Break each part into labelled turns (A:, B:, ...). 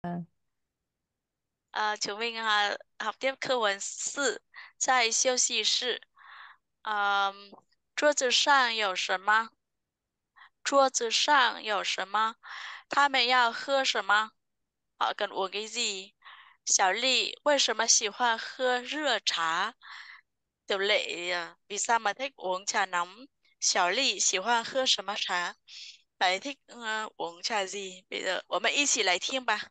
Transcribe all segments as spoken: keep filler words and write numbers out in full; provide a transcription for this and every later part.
A: 呃，请问啊，học tiếp 课文四，在休息室。嗯，桌子上有什么？桌子上有什么？他们要喝什么？họ cần uống cái gì? 小丽为什么喜欢喝热茶？Tiểu lệ à, vì sao mà thích uống trà nóng? 小丽喜欢喝什么茶？Bạn thích ờ, uống trà gì? Bây giờ 我们一起来听吧。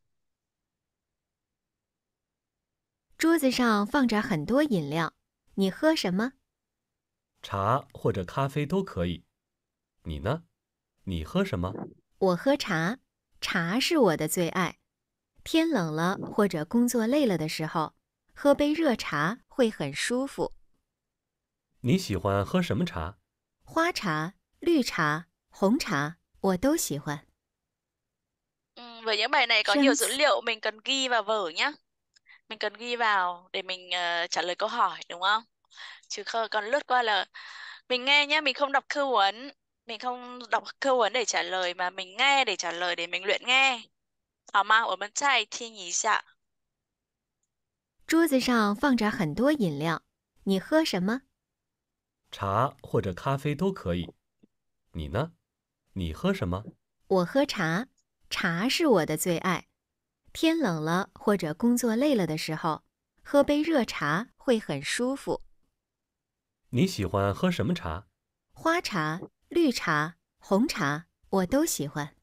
B: 桌子上放着很多饮料，你喝什么？
C: 茶或者咖啡都可以。你呢？你喝什么？
B: 我喝茶，茶是我的最爱。天冷了或者工作累了的时候，喝杯热茶会很舒服。
C: 你喜欢喝什么茶？
B: 花茶、绿茶、红茶我都喜欢。
A: Ừ, với những bài này có nhiều
B: 生
A: dữ
B: 词
A: liệu mình cần ghi vào vở nhé. Mình cần ghi vào để mình ờ, trả lời câu hỏi đúng không? Chứ không còn lướt qua là mình nghe nhá, mình không đọc thư vấn, mình không đọc thư vấn để trả lời mà mình nghe để trả lời để mình luyện nghe. 好吗？我们再听一下。
B: 桌子上放着很多饮料，你喝什么？
C: 茶或者咖啡都可以。你呢？你喝什么？
B: 我喝茶，茶是我的最爱。天冷了或者工作累了的时候，喝杯热茶会很舒服。
C: 你喜欢喝什么茶？
B: 花茶、绿茶、红茶我都喜欢。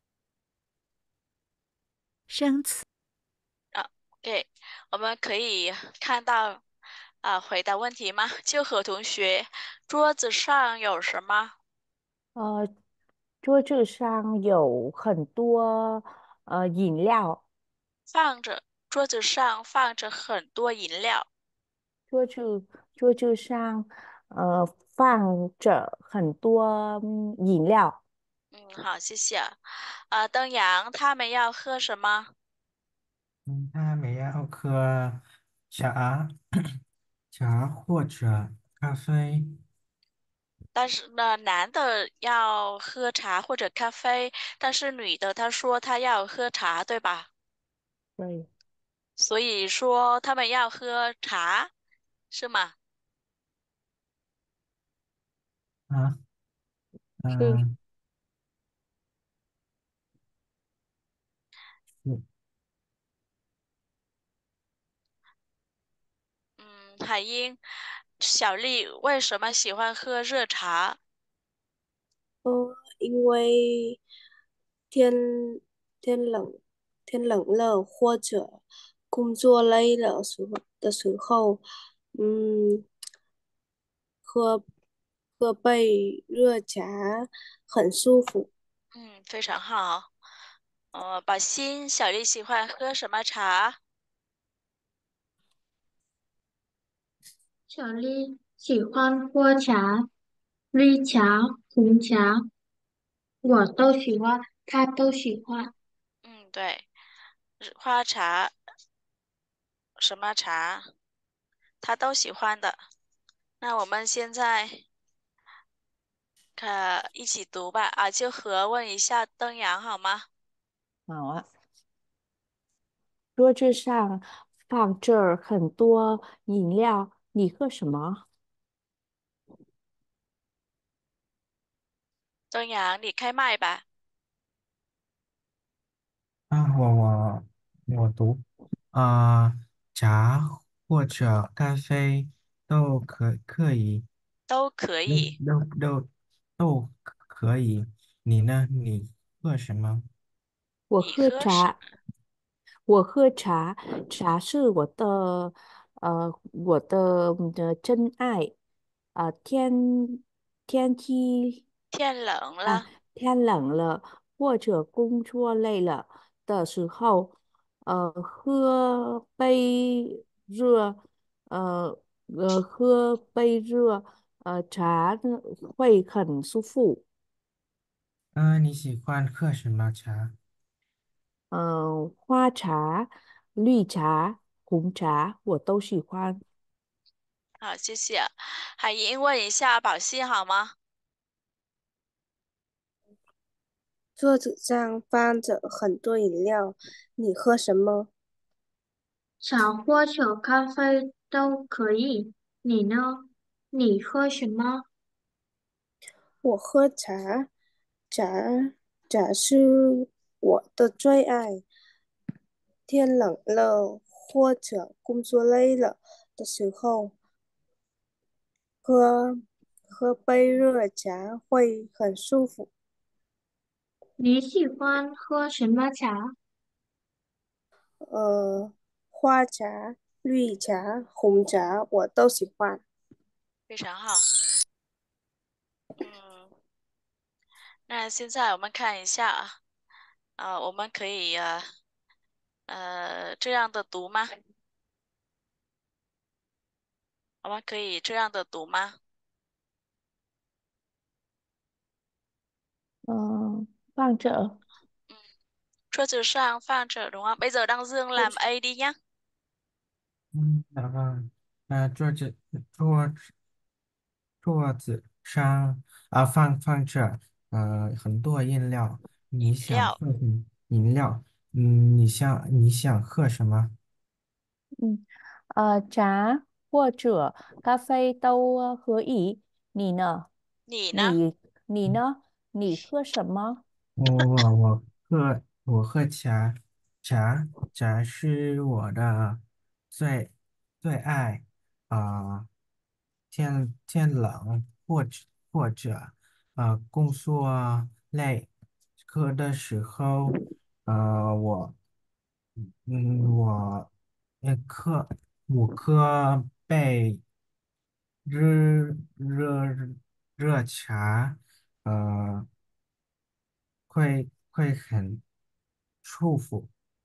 B: 生词
A: 啊，OK，我们可以看到啊，回答问题吗？就和同学，桌子上有什么？
D: 呃，桌子上有很多呃饮料，
A: 放着，桌子上放着很多饮料。
D: 桌子桌子上呃放着很多嗯饮料。
A: 嗯，好，谢谢。啊，登阳，他们要喝什么？
E: 嗯，他们要喝茶、茶或者咖啡。
A: 但是呢，男的要喝茶或者咖啡，但是女的她说她要喝茶，对吧？
D: 对，
A: 所以说他们要喝茶，是吗？
E: 啊，
D: 是
E: 嗯、是
A: 嗯，海英，小丽为什么喜欢喝热茶？
F: 呃，因为天天冷天冷了或者工作累了时候的时候，嗯，喝喝杯热茶很舒服。
A: 嗯，非常好。呃，宝欣，小丽喜欢喝什么茶？
G: 小丽喜欢喝茶，绿茶、红茶，我都喜欢，她都喜欢。
A: 嗯，对，日花茶，什么茶，她都喜欢的。那我们现在可一起读吧。啊，就和问一下登阳好吗？
D: 好啊。桌子上放着很多饮料，你喝什么？
A: 登阳，你开麦吧。
E: 啊，我我我读啊、茶或者咖啡都可可以，
A: 都可
E: 都
A: 以。
E: 都都都可以。你呢？你喝什么？
D: 我
A: 你喝什？
D: 喝茶，我喝茶，茶是我的，呃，我的的真爱。啊、天天气
A: 天冷
D: 啊，
A: 了，
D: 天冷了或者工作累了的时候，呃，喝杯热，呃呃，喝杯热呃茶呢会很舒服。
E: 嗯、你喜欢喝什么茶？
D: 嗯、花茶、绿茶、红茶我都喜欢。
A: 好，谢谢。海英问一下宝熙好吗？
F: 桌子上放着很多饮料，你喝什么？
G: 茶或者咖啡都可以。你呢？你喝什么？
F: 我喝茶，茶茶是我的最爱。天冷了或者工作累了的时候，喝喝杯热茶会很舒服。
G: 你喜欢喝什么茶？
F: 呃，花茶、绿茶、红茶我都喜欢。
A: 非常好。嗯，那现在我们看一下啊，呃，我们可以呃呃这样的读吗？我们可以这样的读吗？
D: Ờ, Phan trợ.
A: Ừ. 桌子上放着 đúng không? Bây giờ Đăng Dương làm A đi nhá.
E: Ừ, dạ vâng. À, 桌子桌桌子上啊放放着呃很多饮料，你
A: 饮料，
E: 想喝什么饮料？嗯，你想你想喝什么？
D: Ừ. Ờ, trà hoặc者咖啡都呃可以。你呢？
A: 你呢？
D: 你你呢？你喝什么？
E: 我我我喝我喝茶，茶茶是我的最最爱啊、天天冷或者或者呃工作累喝的时候，呃我嗯我呃喝五颗杯热热热茶。呃。会会很舒服。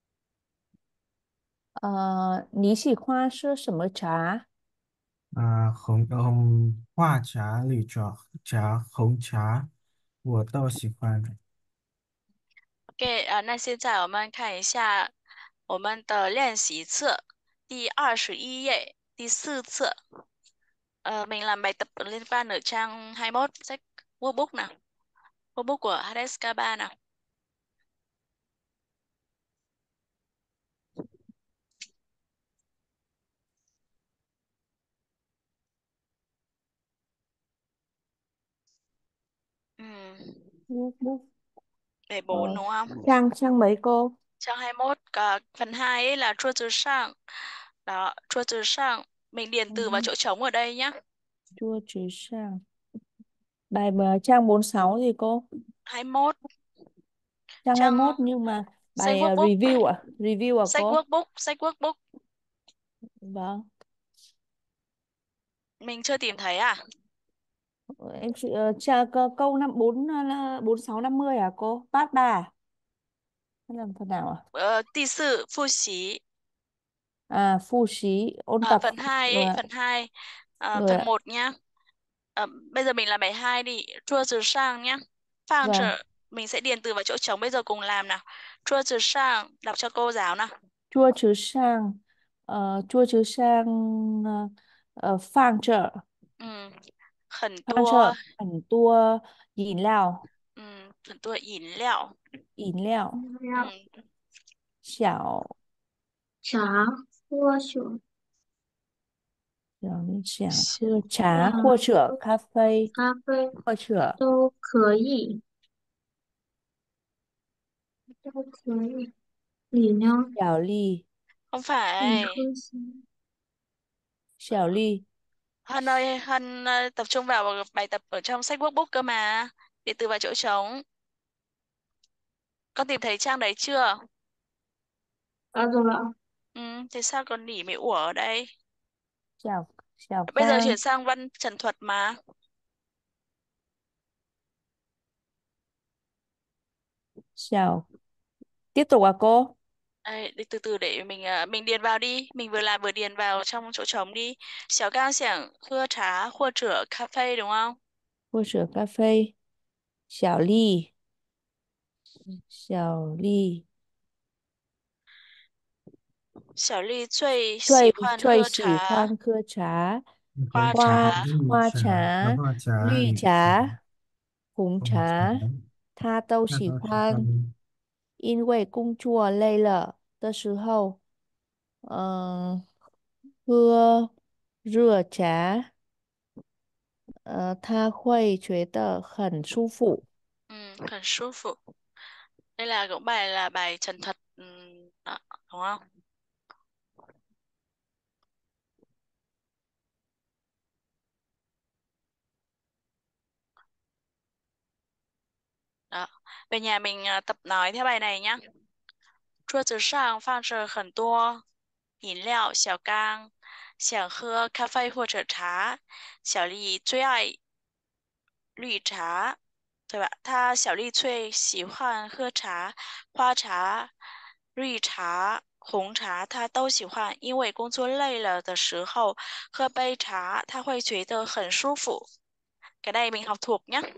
D: 呃，你喜欢喝什么茶？
E: 啊、红嗯，花茶、绿茶、茶、红茶，我都喜欢。
A: OK，啊，那现在我们看一下我们的练习册第二十一页第四册。Ờ, mình làm bài tập liên quan ở trang hai mươi mốt sách workbook nào. Workbook của hát ét ca ba nào. Ừm,
D: Bút bút.
A: Đề
D: Ờ,
A: bốn đúng không?
D: trang trang mấy cô?
A: Trang hai mươi mốt, cả phần hai ấy là chua từ sang. Đó, chua từ sang. Mình điền từ vào
D: Ừ.
A: chỗ trống ở đây nhá.
D: Chua trừ sang. Bài mà trang bốn sáu gì cô?
A: hai mươi mốt,
D: Trang hai mươi mốt
A: trang
D: nhưng mà
A: sách
D: bài à,
A: workbook,
D: review à? Review à
A: sách
D: cô?
A: workbook, sách workbook.
D: Vâng.
A: Mình chưa tìm thấy à?
D: Em chị ờ, cha, câu câu năm bốn ờ, bốn sáu năm mươi à cô? Part ba à? Hay là phần nào à?
A: Ờ, Tỷ sự, phu xí.
D: À, phu xí ôn
A: À,
D: tập
A: phần hai
D: rồi
A: ấy,
D: ạ.
A: phần hai. À,
D: Rồi
A: phần
D: ạ.
A: một nhá. Ờ, Bây giờ mình làm bài hai đi, chua từ sang nhá. Phang
D: Vâng.
A: trở, mình sẽ điền từ vào chỗ trống, bây giờ cùng làm nào. Chua từ sang, đọc cho cô giáo nào.
D: Chua chứ sang ờ, chua chứ sang ờ, ờ, phang trợ
A: Ừ. Khẩn
D: phang
A: tua,
D: trợ hẳn tua饮料
A: ừ. Khẩn tua ỉn lẹo.
D: 饮料
A: Ừ.
D: 小
G: 茶或者
D: 小你想
A: 小
D: 喝茶
G: 茶
D: 或者咖啡
G: 咖啡
D: 或者
G: 都可以，都可以。你呢？
D: 小丽
A: Không
G: 你
A: phải.
G: 喝什么？
D: 小丽
A: Hân ơi, Hân ờ, tập trung vào bài tập ở trong sách workbook cơ mà. Điền từ vào chỗ trống. Con tìm thấy trang đấy chưa?
G: 找到了，
A: Ừ, thế sao còn nỉ mị ủa ở đây?
D: 小小
A: Bây giờ
D: 芳
A: chuyển sang văn trần thuật mà.
D: Chào. Tiếp tục à cô?
A: Đây, để từ từ để mình ờ, mình điền vào đi, mình vừa làm vừa điền vào trong chỗ trống đi. Xéo cao xẻng hưa trà, hua rửa cà phê đúng không?
D: 或者咖啡小丽小丽
A: Xẻo ly最喜
D: 最
A: 欢
D: 最
A: 喝茶、
D: 喜欢喝茶
A: 花
E: 红茶、
D: 花
A: 茶、
E: 绿
D: 花
E: 茶、
D: 茶、
E: 花茶、
D: 绿
E: 绿茶、
D: 茶、红
E: 红茶。
D: 茶。 他都喜
E: 那都喜
D: 欢。
E: 欢
D: 因为工作累了的时候，嗯，喝热茶，呃，他会觉得很舒服。
A: Ừm,很舒服. Đây là cũng bài là bài chân thật, ừm, đó, đúng không? Đó. Về nhà mình à, tập nói theo bài này nhá. 桌子上放着很多饮料、小刚想喝咖啡或者茶，小丽最爱绿茶，对吧？她小丽最喜欢喝茶，花茶、绿茶、红茶她都喜欢，因为工作累了的时候喝杯茶，她会觉得很舒服. Cái này mình học thuộc nhé.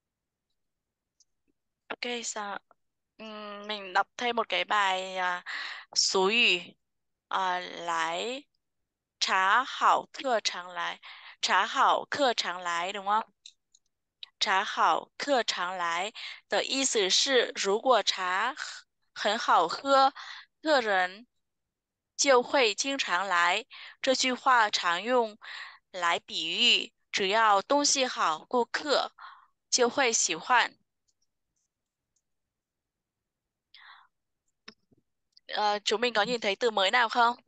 A: Ok, sao? Ừm, mình đọc thêm một cái bài à, Sú语 à, lái trá hảo khơ常来, trá hảo khơ常来, đúng không? 茶好客常来的意思是，如果茶很好喝，客人就会经常来。这句话常用来比喻，只要东西好，顾客就会喜欢。Ờ, chúng mình có nhìn thấy từ mới nào không?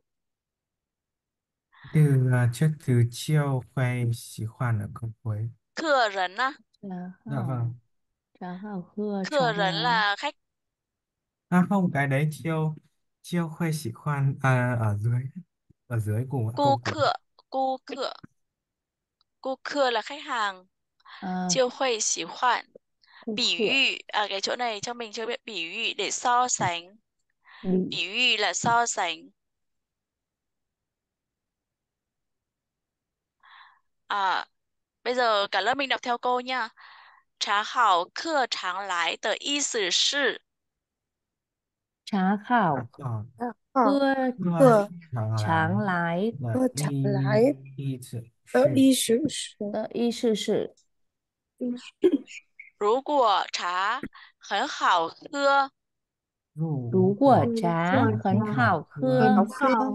E: từ à, trước từ chiêu quay xí khoan ở câu cuối.
A: 客人呢？
D: 茶
E: Dạ
D: 好，
E: vâng.
D: 茶好喝，
A: 客
D: 常
A: 人
D: 来。
A: là khách,
E: À không, cái đấy chiêu chiêu khoe xí khoan à, ở dưới ở dưới cùng
A: cu
E: câu cuối.
A: khựa, cu khựa, cu khựa là khách hàng,
D: À,
A: chiêu huệ xỉ khoản.
D: 顾
A: 比
D: 客
A: 喻, à, cái chỗ này cho mình chưa biết比喻để so sánh.
D: 比
A: 比喻là so sánh. À, bây giờ cả lớp mình đọc theo cô nha. Trà hảo khơ常来的意思是
D: 茶
E: À,
D: 好
E: còn
F: 啊好
D: 喝
E: thưa
F: 客
E: chẳng
D: 常
E: lái
D: 来
E: là
F: 喝常
E: y
F: 来
E: y sự
F: 的
E: sự
F: 意思是，
D: 的意思是，
A: 如果茶很好喝，
E: 如
D: 如果
E: 果
D: 茶
E: 茶
D: 很
E: 很好
D: 好
F: 很
E: 喝，
D: 喝，
F: 好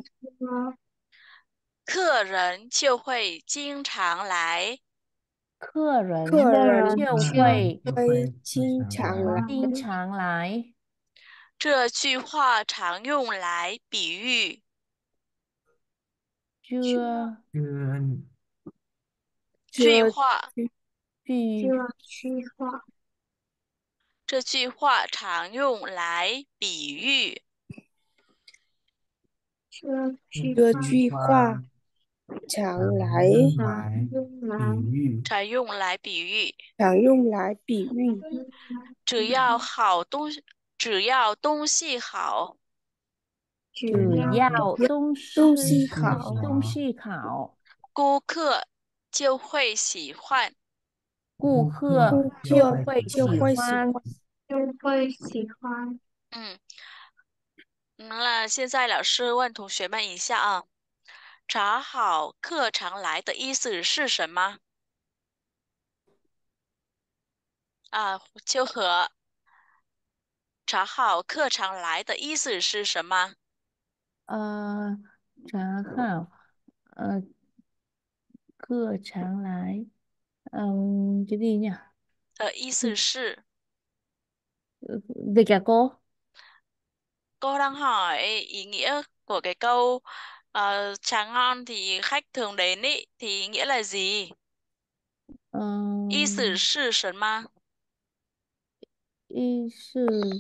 A: 客人就会经常来。
D: 客人
F: 客人
D: 就
E: 客人
D: 会
E: 就
F: 会
E: 会经
F: 经
E: 常来。
F: 常来。
D: 经常来。
A: 这句话常用来比喻
D: 这
E: 这
F: 这
A: 句话，
D: 句
G: 句话，
A: 这句话常用来比喻
G: 这句
F: 这
G: 话
F: 句话常
E: 常
F: 来
E: 用
G: 常
E: 来
G: 用来，
E: 比喻，
A: 常用来比喻，
F: 常用来比喻，
A: 只要好东西，只要东西好，
G: 只
D: 只
G: 要
D: 要东
F: 东
D: 西
F: 西
E: 是
F: 好，
D: 东
E: 好，
D: 西好，
A: 顾客就会喜欢。
D: 顾
E: 顾
D: 客
E: 客
F: 顾客
D: 就会
F: 就
D: 喜欢。
F: 会喜欢。
G: 就会喜欢。
A: 嗯，那现在老师问同学们一下啊，查好课常来的意思是什么？啊，就和查好课常来的意思是什么？
D: 呃，然后呃，课常来，嗯，cái gì nhỉ?
A: 的意思是
D: Dịch à cô?
A: cô đang hỏi ý nghĩa của cái câu ờ, trà ngon thì khách thường đến ý thì nghĩa là gì? 意思
D: Ừm,
A: 是什么？
D: y sư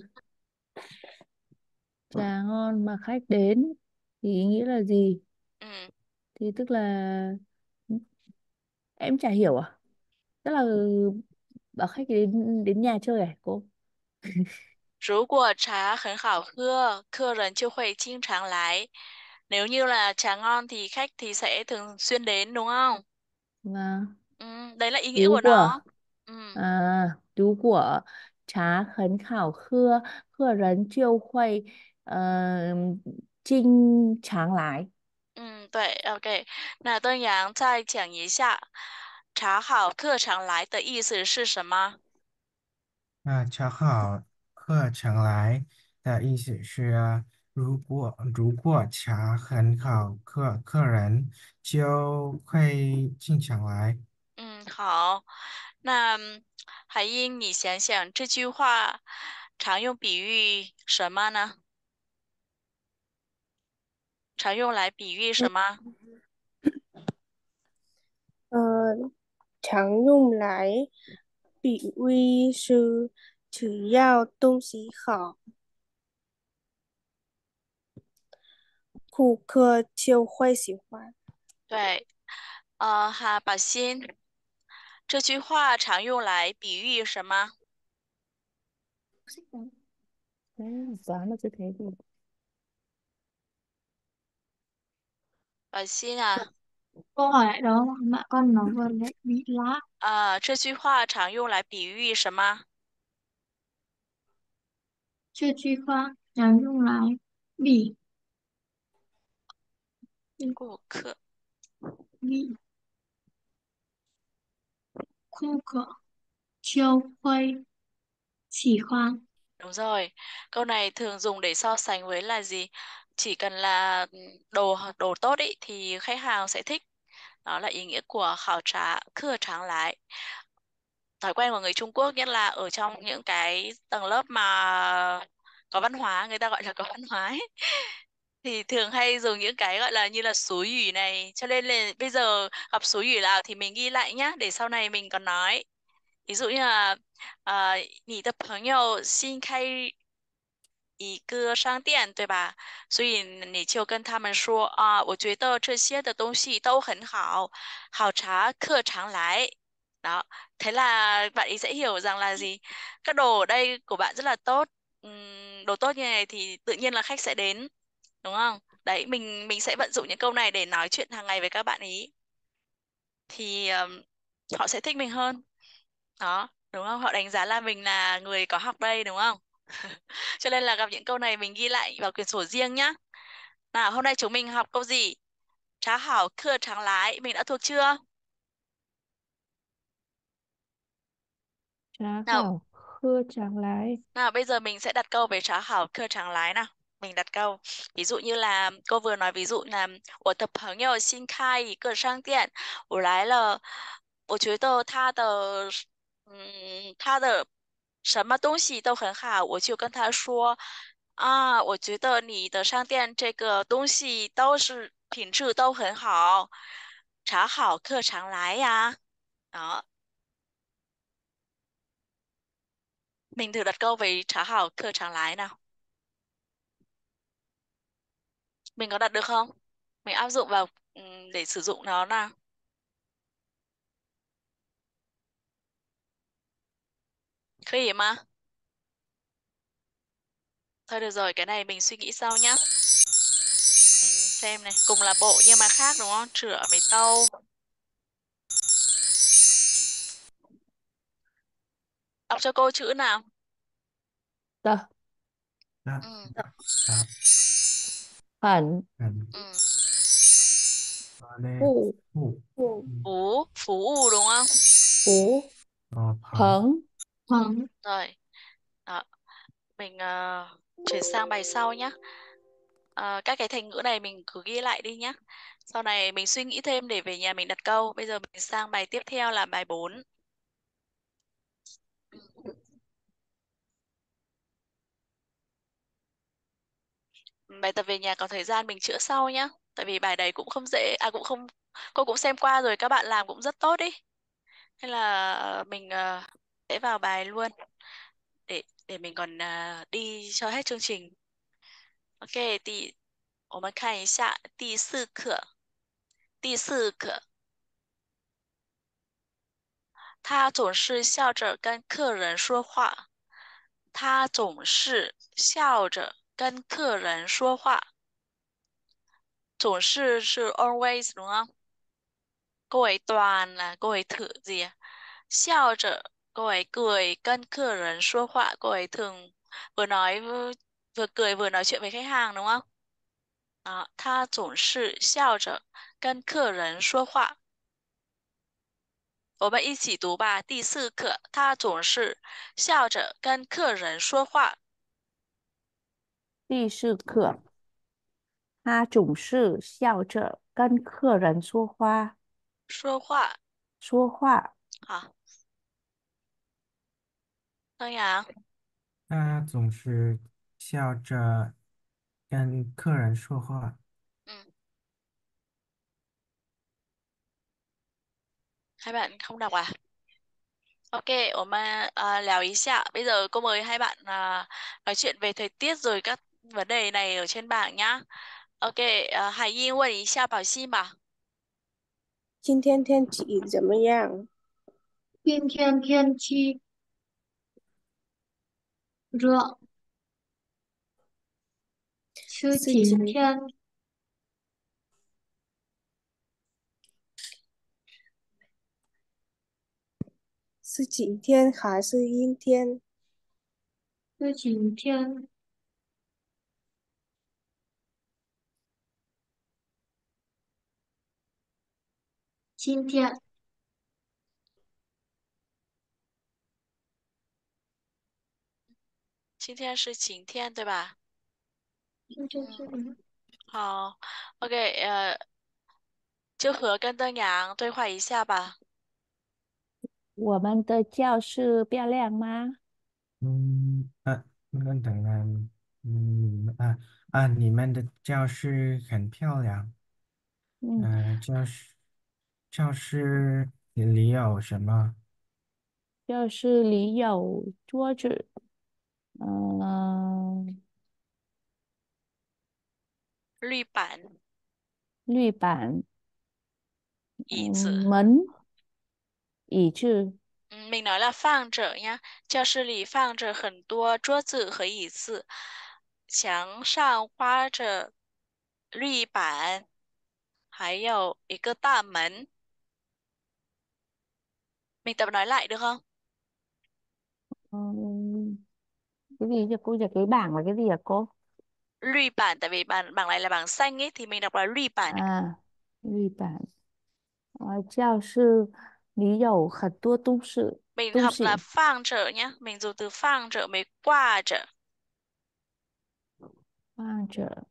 D: trà ngon mà khách đến thì ý nghĩa là gì?
A: Ừ.
D: Thì tức là em chả hiểu à? Tức là bảo khách đến đến nhà chơi à cô?
A: 如果茶很好喝，客人就会经常来. Nếu như là trà ngon thì khách thì sẽ thường xuyên đến đúng không?
D: Và
A: Ừ, đấy là ý nghĩa
D: 如
A: của
D: 果
A: nó. Ừ,
D: 啊，如果茶很好喝，客人就会嗯、经常来。
A: 嗯，对，OK。那邓阳再讲一下，茶好客常来的意思是什么？
E: 那恰好客常来的意思是，如果如果茶很好，客客人就会经常来。
A: 嗯，好。那嗯海英，你想想这句话常用比喻什么呢？常用来比喻什么？
F: 呃，常用来比喻是只要东西好，顾客就会喜欢。
A: 对，呃，哈，宝欣，这句话常用来比喻什么？
D: Thế toán là chưa thế thì
A: 宝欣啊，
G: Câu hỏi lại đó mẹ con nó vừa lại bị lá.
A: 啊，这句话常用来比喻什么？
G: 这句话常用来比
A: 顾客。
G: 比顾客就会喜欢。
A: Đúng rồi, câu này thường dùng để so sánh với là gì? Chỉ cần là ừ, đồ đồ tốt ý, thì khách hàng sẽ thích. Đó là ý nghĩa của khảo trá, khưa tráng lái. Thói quen của người Trung Quốc nhất là ở trong những cái tầng lớp mà có văn hóa, người ta gọi là có văn hóa ấy, thì thường hay dùng những cái gọi là như là số ủy này. Cho nên là bây giờ gặp số ủy nào thì mình ghi lại nhá, để sau này mình còn nói. Ví dụ như là ờ, 你的朋友新开一个商店，对吧？所以你就跟他们说啊，我觉得这些的东西都很好，好茶客常来。Đó, thế là bạn ấy sẽ hiểu rằng là gì? Các đồ ở đây của bạn rất là tốt. Ừm, đồ tốt như này thì tự nhiên là khách sẽ đến, đúng không? Đấy, mình mình sẽ vận dụng những câu này để nói chuyện hàng ngày với các bạn ý. Thì ừm, họ sẽ thích mình hơn. Đó, đúng không? Họ đánh giá là mình là người có học đây, đúng không? Cho nên là gặp những câu này mình ghi lại vào quyển sổ riêng nhá. Nào, hôm nay chúng mình học câu gì? Trá hảo khưa tráng lái, mình đã thuộc chưa?
D: trá
A: Nào,
D: hảo khưa tráng lái.
A: nào bây giờ mình sẽ đặt câu về trá hảo khưa tráng lái nào. Mình đặt câu. Ví dụ như là cô vừa nói ví dụ là 我的朋友新开一个商店，我来了，我觉得他的嗯他的什么东西都很好，我就跟他说啊，我觉得你的商店这个东西都是品质都很好，茶好客常来呀。Đó, mình thử đặt câu về trá hảo客常来 nào. Mình có đặt được không? Mình áp dụng vào ừm, để sử dụng nó nào. Khỉ mà. Thôi được rồi, cái này mình suy nghĩ sau nhá. Mình xem này, cùng là bộ nhưng mà khác đúng không? Chữa mấy tâu. Đọc cho cô chữ nào.
D: Tờ
E: Đó,
A: Ừ,
E: đó,
D: hẳn
E: gần
A: ừ.
E: có lên
D: phụ
E: phụ
D: phụ
A: Phú, phú u đúng không?
D: phú
E: có phẳng
D: phấn
G: Khoảng
A: Rồi, đó. Mình ờ, chuyển sang bài sau nhá. Ờ, các cái thành ngữ này mình cứ ghi lại đi nhá. Sau này mình suy nghĩ thêm để về nhà mình đặt câu. Bây giờ mình sang bài tiếp theo là bài bốn. Bài tập về nhà có thời gian mình chữa sau nhá. Tại vì bài đấy cũng không dễ, à cũng không, cô cũng xem qua rồi, các bạn làm cũng rất tốt đi. Hay là mình ờ, sẽ vào bài luôn để để mình còn ờ, đi cho hết chương trình. OK, 第我们看一下第四课。第四课，他总是笑着跟客人说话。他总是笑着跟客人说话。总是是 always đúng không? Cô ấy toàn là cô ấy thử gì à? 笑着 cô ấy cười, 跟客人说话 cô ấy thường vừa nói vừa, vừa cười vừa nói chuyện với khách hàng đúng không? Đó, 他总是笑着跟客人说话。 我们一起读吧。第四课，他总是笑着跟客人说话。
D: 第四课，他总是笑着跟客人说话。
A: 说话，
D: 说话，
A: 好，东阳，
E: 他总是笑着跟客人说话。
A: ừ. Hai bạn không đọc à? Ok, ổn mà à,聊一下. Bây giờ cô mời hai bạn à, nói chuyện về thời tiết rồi các vấn đề này ở trên bảng nhá. Ok, à, Hải Yên 问一下宝信吧。
F: 今天天气怎么样？
G: 今天天气热，是
F: 是晴
G: 晴天，
F: 是晴天还是阴天？
G: 是晴天。今天，
A: 今天是晴天，对吧？
G: 今天是
A: 嗯，好，OK，呃，就和跟灯阳对话一下吧。
D: 我们的教室漂亮吗？
E: 嗯啊，那等等，嗯，你们啊啊，你们的教室很漂亮。
D: 嗯，
E: 呃，教室教室里有什么？
D: 教室里有桌子，嗯、
A: 绿板、
D: 绿板，
A: 椅子，
D: 嗯，门，椅子，
A: 嗯，mình nói là 放着 nhá，教室里放着很多桌子和椅子，墙上挂着绿板，还有一个大门。Mình tập nói lại được không?
D: ừm, cái gì cho cô? Giờ cái bảng là cái gì hả cô?
A: Lùi bản, tại vì bảng bảng này là bảng xanh ấy thì mình đọc là lùi bản.
D: À,绿板，呃，教室里有很多东西，
A: Mình
D: 东
A: học là
D: 西
A: phang trợ nhá, mình dùng từ phang trợ mới qua trợ.
D: 放着，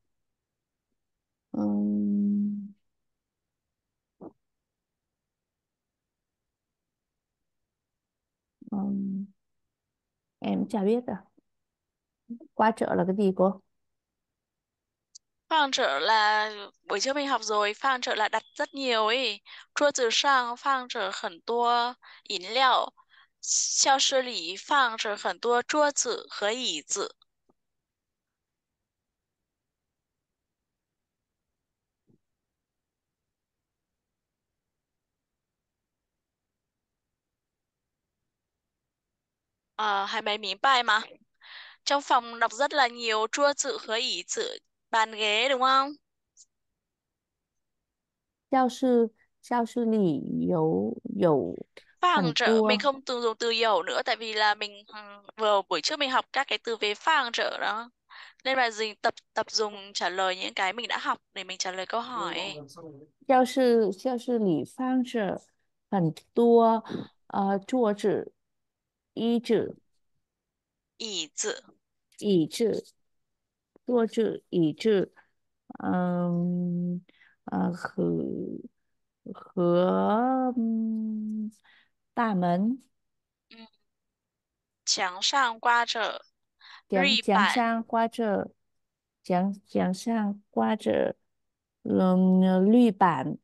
D: 嗯。Ừm, em chả biết à. Qua chợ là cái gì cô?
A: Phang trợ là buổi trước mình học rồi, phang trợ là đặt rất nhiều ấy.桌子上放着很多饮料，教室里放着很多桌子和椅子。À, hai mày明白吗? Trong phòng đọc rất là nhiều 桌子和椅子, bàn ghế đúng không?
D: 教室教室里有有很
A: Phang trợ, mình
D: 多
A: không từ dùng từ dầu nữa tại vì là mình ừ, vừa buổi trước mình học các cái từ về phang trợ đó. Nên là gì tập tập dùng trả lời những cái mình đã học để mình trả lời câu hỏi.
D: 教室教室里放着很多呃桌子、椅子、
A: 椅子，
D: 椅子、桌子、椅子，嗯呃和和嗯大门，
A: 嗯，墙上挂着
D: 墙
A: 绿板
D: 墙上挂着墙墙上挂着嗯绿板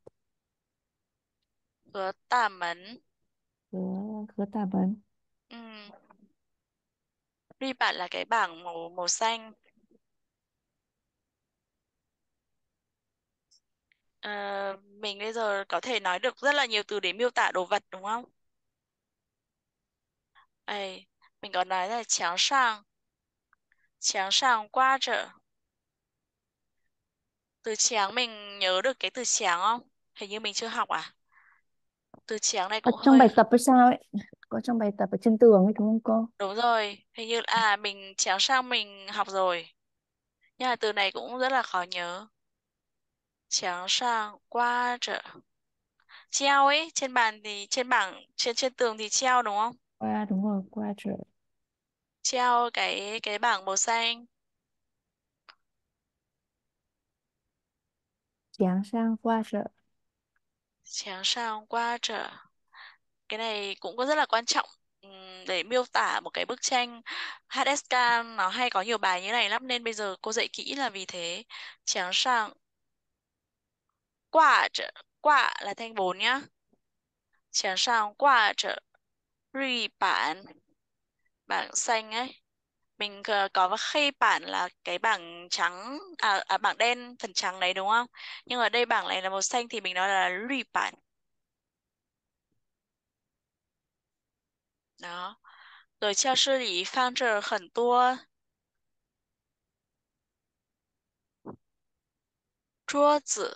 A: 和大门。
D: 和和大门。
A: Ừ.绿板là cái bảng màu màu xanh. Ờ, mình bây giờ có thể nói được rất là nhiều từ để miêu tả đồ vật đúng không? Ê, mình có nói là 墙上, 墙上挂着. Từ tráng mình nhớ được cái từ tráng không? Hình như mình chưa học à? Từ tráng này
D: Ở
A: cũng
D: trong
A: hơi
D: bài tập hay sao ấy? Có trong bài tập ở trên tường ấy đúng không cô?
A: đúng rồi. Hình như à mình tráng sang mình học rồi. Nhưng mà từ này cũng rất là khó nhớ. Tráng sang qua trở. Treo ấy, trên bàn thì trên bảng trên trên tường thì treo đúng không?
D: Qua, đúng rồi, qua trở.
A: Treo cái cái bảng màu xanh.
D: Giáng sang qua trở.
A: Tráng sao qua trở. Cái này cũng có rất là quan trọng ừm, để miêu tả một cái bức tranh. hát ét ca nó hay có nhiều bài như này lắm nên bây giờ cô dạy kỹ là vì thế. Tráng sang qua trở. Qua là thanh bốn nhá. Tráng sang qua trở. Rì bản. Bảng xanh ấy. Mình ờ, có khi bản là cái bảng trắng, à, à bảng đen phần trắng đấy đúng không? Nhưng ở đây bảng này là màu xanh thì mình nói là rì bản. Đó. Rồi 教室里放着很多桌子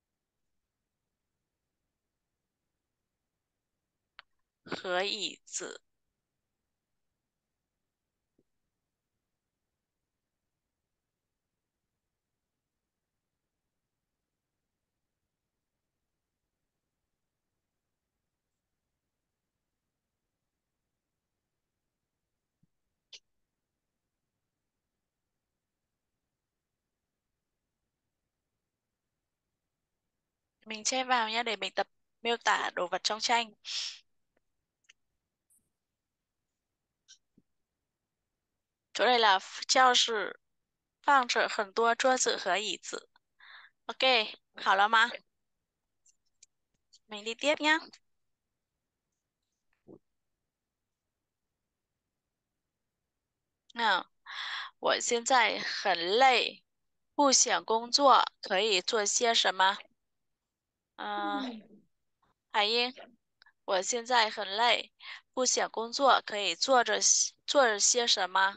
A: 和椅子。Mình chép vào nhé để mình tập miêu tả đồ vật trong tranh. Chỗ này là 教室放着很多桌子和椅子。OK，好了吗？mình đi tiếp nhé. Nào, 我现在很累，不想工作，可以做些什么？嗯、海英，我现在很累，不想工作，可以做着做些什么？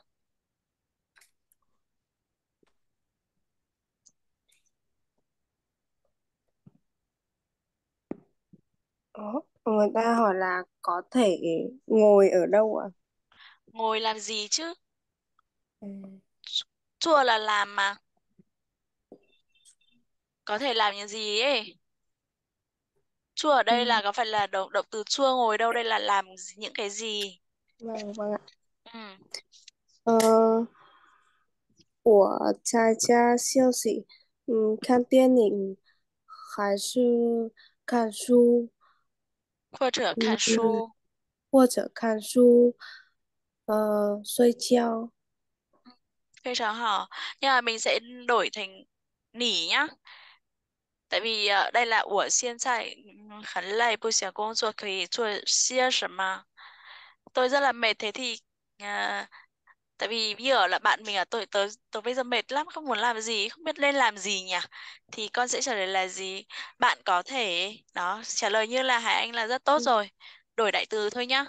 F: Ủa, người ta hỏi là có thể ngồi ở đâu ạ?
A: Ngồi làm gì chứ?
F: Ừ.
A: Chua là làm mà. Có thể làm những gì ấy. Chua ở đây là có phải là động, động từ chua ngồi đâu, đây là làm những cái gì.
F: Vâng, vâng ạ.
A: Ừ.
F: Ờ, 我在家休息，嗯，看电影还是看书，
A: 或者看
F: 嗯，
A: 书。
F: 或者看书，呃，睡觉。
A: 非常好. Nhưng mà mình sẽ đổi thành nỉ nhá. Tại vì uh, đây là 我现在很累不想工作可以做些什么. Tôi rất là mệt thế thì uh, tại vì bây giờ là bạn mình là tôi tớ tớ bây giờ mệt lắm không muốn làm gì không biết nên làm gì nhỉ, thì con sẽ trả lời là gì? Bạn có thể đó trả lời như là Hải Anh là rất tốt rồi, đổi đại từ thôi nhá.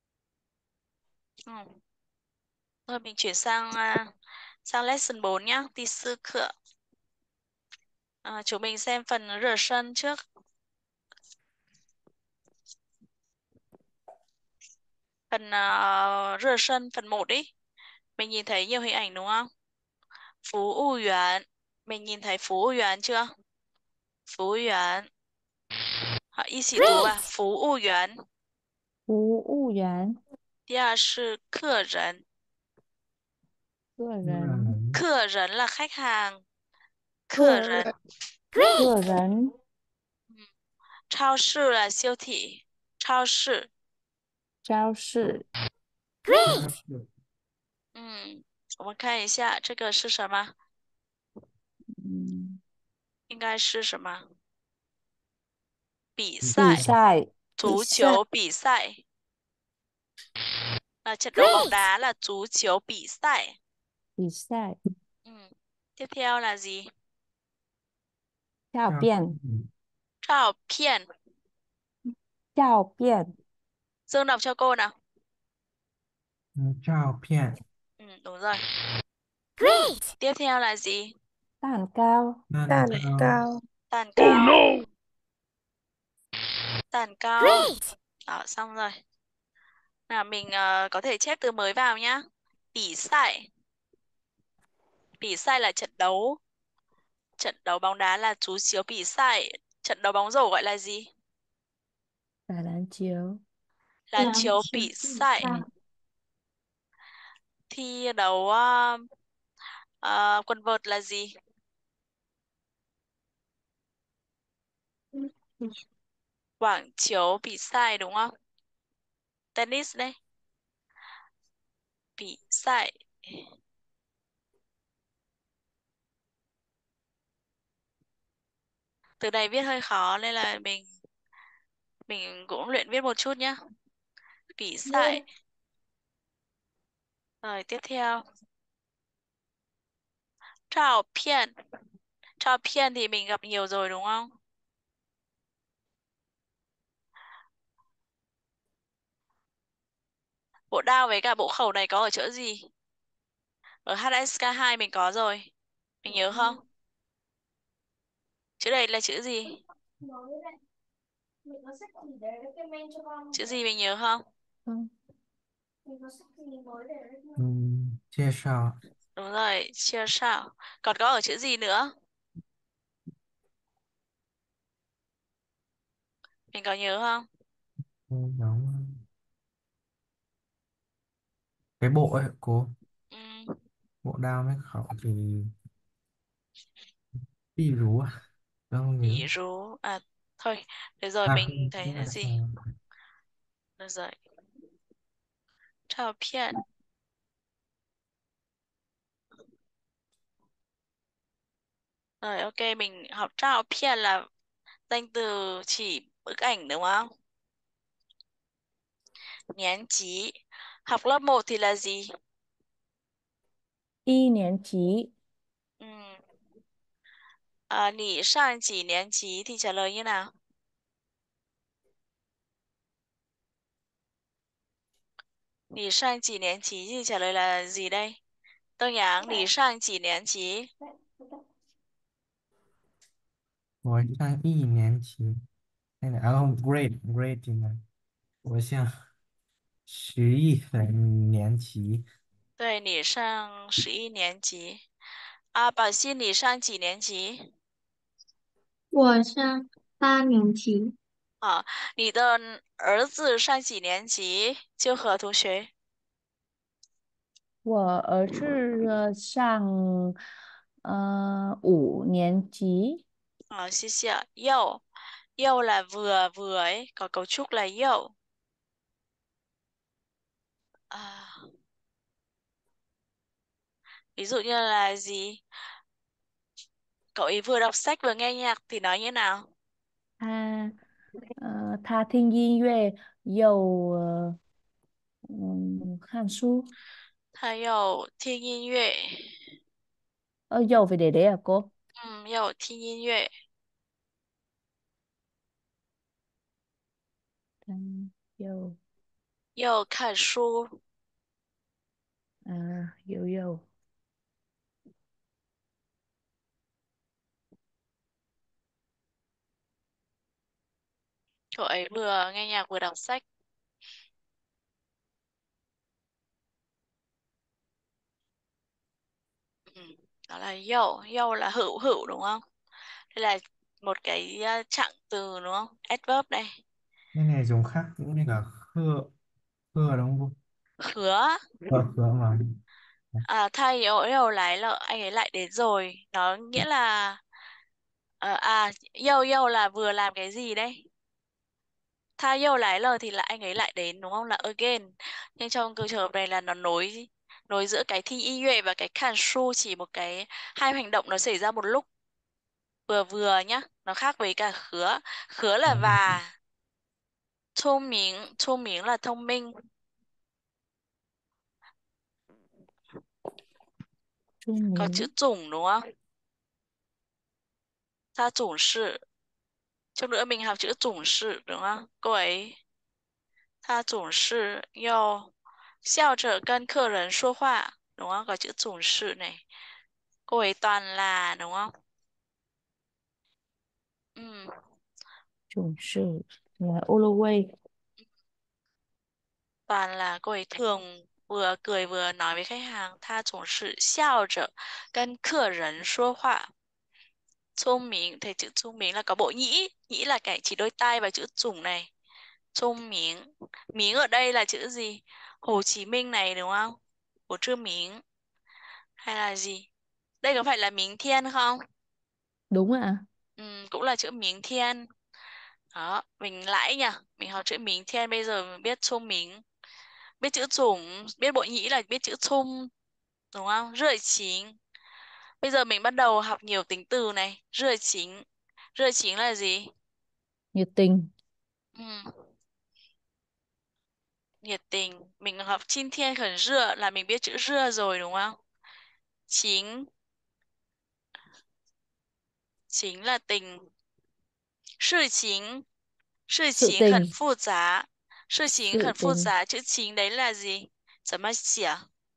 A: Ừ. Rồi mình chuyển sang uh, sang lesson bốn nhá, đi sư khựa. À, chúng mình xem phần rửa sân trước. Phần uh, rửa sân phần một ý. Mình nhìn thấy nhiều hình ảnh đúng không? Phú U Yuan. Mình nhìn thấy Phú U Yuan chưa? Phú Yuan. Họ y xỉ tú à? Phú U Yuan.
D: 服务员，
A: 第二是客人.
D: 个
E: Ừ.
D: 人，
A: 客人 là khách hàng. 客
F: Vâng
A: 人.
F: ạ.
D: 个人，
A: Ừ. 超市 là siêu thị. 超市.
D: 超市，
A: Ừ. 我们看一下这个是什么？
D: 嗯，
A: 应该是什么？比
D: 比
A: 赛，
D: 赛，
A: 足球比赛. À, trận đấu bóng đá là 足球比赛.
D: 比赛，
A: Ừ. Tiếp theo là gì?
D: 照片，
A: Trào片.
D: 照片，
A: Dương đọc cho cô nào.
E: Ừ, Trao片,
A: Ừ, đúng rồi. Tiếp theo là gì?
D: 蛋糕，
E: 蛋
F: 蛋
E: 糕,
F: cao.
A: Tàn cao. Tàn cao. Đó, xong rồi. Nào mình ờ, có thể chép từ mới vào nhá. Bỉ sai. Bỉ sai là trận đấu. Trận đấu bóng đá là chú chiếu bỉ sai. Trận đấu bóng rổ gọi là gì?
D: 篮球，
A: Là
G: 篮
A: chiếu
G: 球
A: bị
G: 比
A: 赛.
G: 赛，
A: Thi đấu uh, uh, quần vợt là gì?
G: 嗯，
A: Quảng chiếu bị sai đúng không? Tennis đây. Bị sai. Từ này viết hơi khó nên là mình mình cũng luyện viết một chút nhá. Bị sai. Rồi tiếp theo. Trào phiên. Trào phiên thì mình gặp nhiều rồi đúng không? Bộ đao với cả bộ khẩu này có ở chỗ gì? Ở hát ét ca hai mình có rồi. Mình nhớ không? Chữ này là chữ gì? Chữ gì mình nhớ không?
D: không,
E: ừm, chia sẻ.
A: Đúng rồi, chia sao. Còn có ở chữ gì nữa? Mình có nhớ không?
E: Cô giống cái bộ ấy cô,
A: Ừ,
E: bộ đao với khẩu thì ví dụ à, tôi không nhớ.
A: ví dụ. À, thôi, được rồi,
E: À,
A: mình thấy
E: đúng
A: là
E: rồi,
A: gì?
E: ờ,
A: Được rồi. Trao phiên. Rồi, ok, mình học trao phiên là danh từ chỉ bức ảnh đúng không? Nhán chí. Học lớp một thì là gì?
D: 一年级，
A: Ừ. À, nỉ sang chỉ nhán chí thì trả lời như nào? Nỉ sang chỉ nhán chí thì trả lời là gì đây? Tôi nhắn nỉ sang chỉ nhán chí.
E: 我上一年级，那个，然后 grade grade 呢，我上十一分年级，
A: 对，你上十一年级。啊，宝熙，你上几年级？
G: 我上八年级，
A: 啊，你的儿子上几年级？就和同学。
D: 我儿子呃上呃五年级，
A: À, xí xíu. Dâu. Dâu là vừa vừa ấy, có cấu trúc là dâu. À, ví dụ như là gì? Cậu ấy vừa đọc sách vừa nghe nhạc thì nói như nào?
D: 他呃他听音乐又呃嗯看书，
A: 他有听音乐。
D: 呃又về để đấy à cô?
A: 嗯，有听音乐。
D: 他又
A: 又看书。
D: 啊又又
A: Cậu ấy vừa nghe nhạc vừa đọc sách. Ừ, đó là dâu. Dâu là hữu hữu đúng không? Đây là một cái uh, trạng từ đúng không? Adverb đây.
E: cái này dùng khác cũng như là khơ khơ đúng không?
A: Khứa.
E: Khơ khơ mà.
A: À, thay yếu yếu lại là anh ấy lại đến rồi. Nó nghĩa là ờ, à, dâu dâu là vừa làm cái gì đây? Thay dâu lại lờ thì là anh ấy lại đến đúng không? Là again. Nhưng trong trường hợp này là nó nối nối giữa cái thi y nhuệ và cái can su, chỉ một cái hai hành động nó xảy ra một lúc. Vừa vừa nhá, nó khác với cả khứa. Khứa là và. Thông minh, thông minh là thông minh.
D: 出
A: Có chữ
D: 名
A: chủng đúng không? Ta chủng sự. Chút nữa mình học chữ chủng sự đúng không? Cô ấy. Ta chủng sự yêu 笑着跟客人说话 đúng không? Có chữ chủng sự này. Cô ấy toàn là đúng không? Ừ.
D: 总是là always
A: Toàn là cô ấy thường vừa cười vừa nói với khách hàng. Ta chủng sự 笑着跟客人说话.聪明, thầy chữ聪明là có bộ nhĩ. Nhĩ là cái chỉ đôi tai và chữ chủng này. Thông miếng. Miếng ở đây là chữ gì? Hồ Chí Minh này đúng không? Hồ Chí Minh. Hay là gì? Đây có phải là Miếng Thiên không?
D: Đúng ạ.
A: Ừ, cũng là chữ Miếng Thiên. Đó, mình lãi nhỉ? Mình học chữ Miếng Thiên, bây giờ mình biết Trung Miếng. Biết chữ Chủng, biết Bội Nhĩ là biết chữ Trung. Đúng không? Rưỡi chính. Bây giờ mình bắt đầu học nhiều tính từ này. Rưỡi chính. Rưỡi chính là gì?
D: Nhiệt tình.
A: Ừ, nhiệt tình. Mình học Chinh Thiên Khẩn Rựa là mình biết chữ rưa rồi đúng không? Chính. Chính là tình. Sự chính. Sự
D: Sự
A: chính
D: tình.
A: hẳn phụ giá. Sự chính
D: Sự
A: hẳn phụ
D: tình.
A: giá. Chữ chính đấy là gì? 怎么写？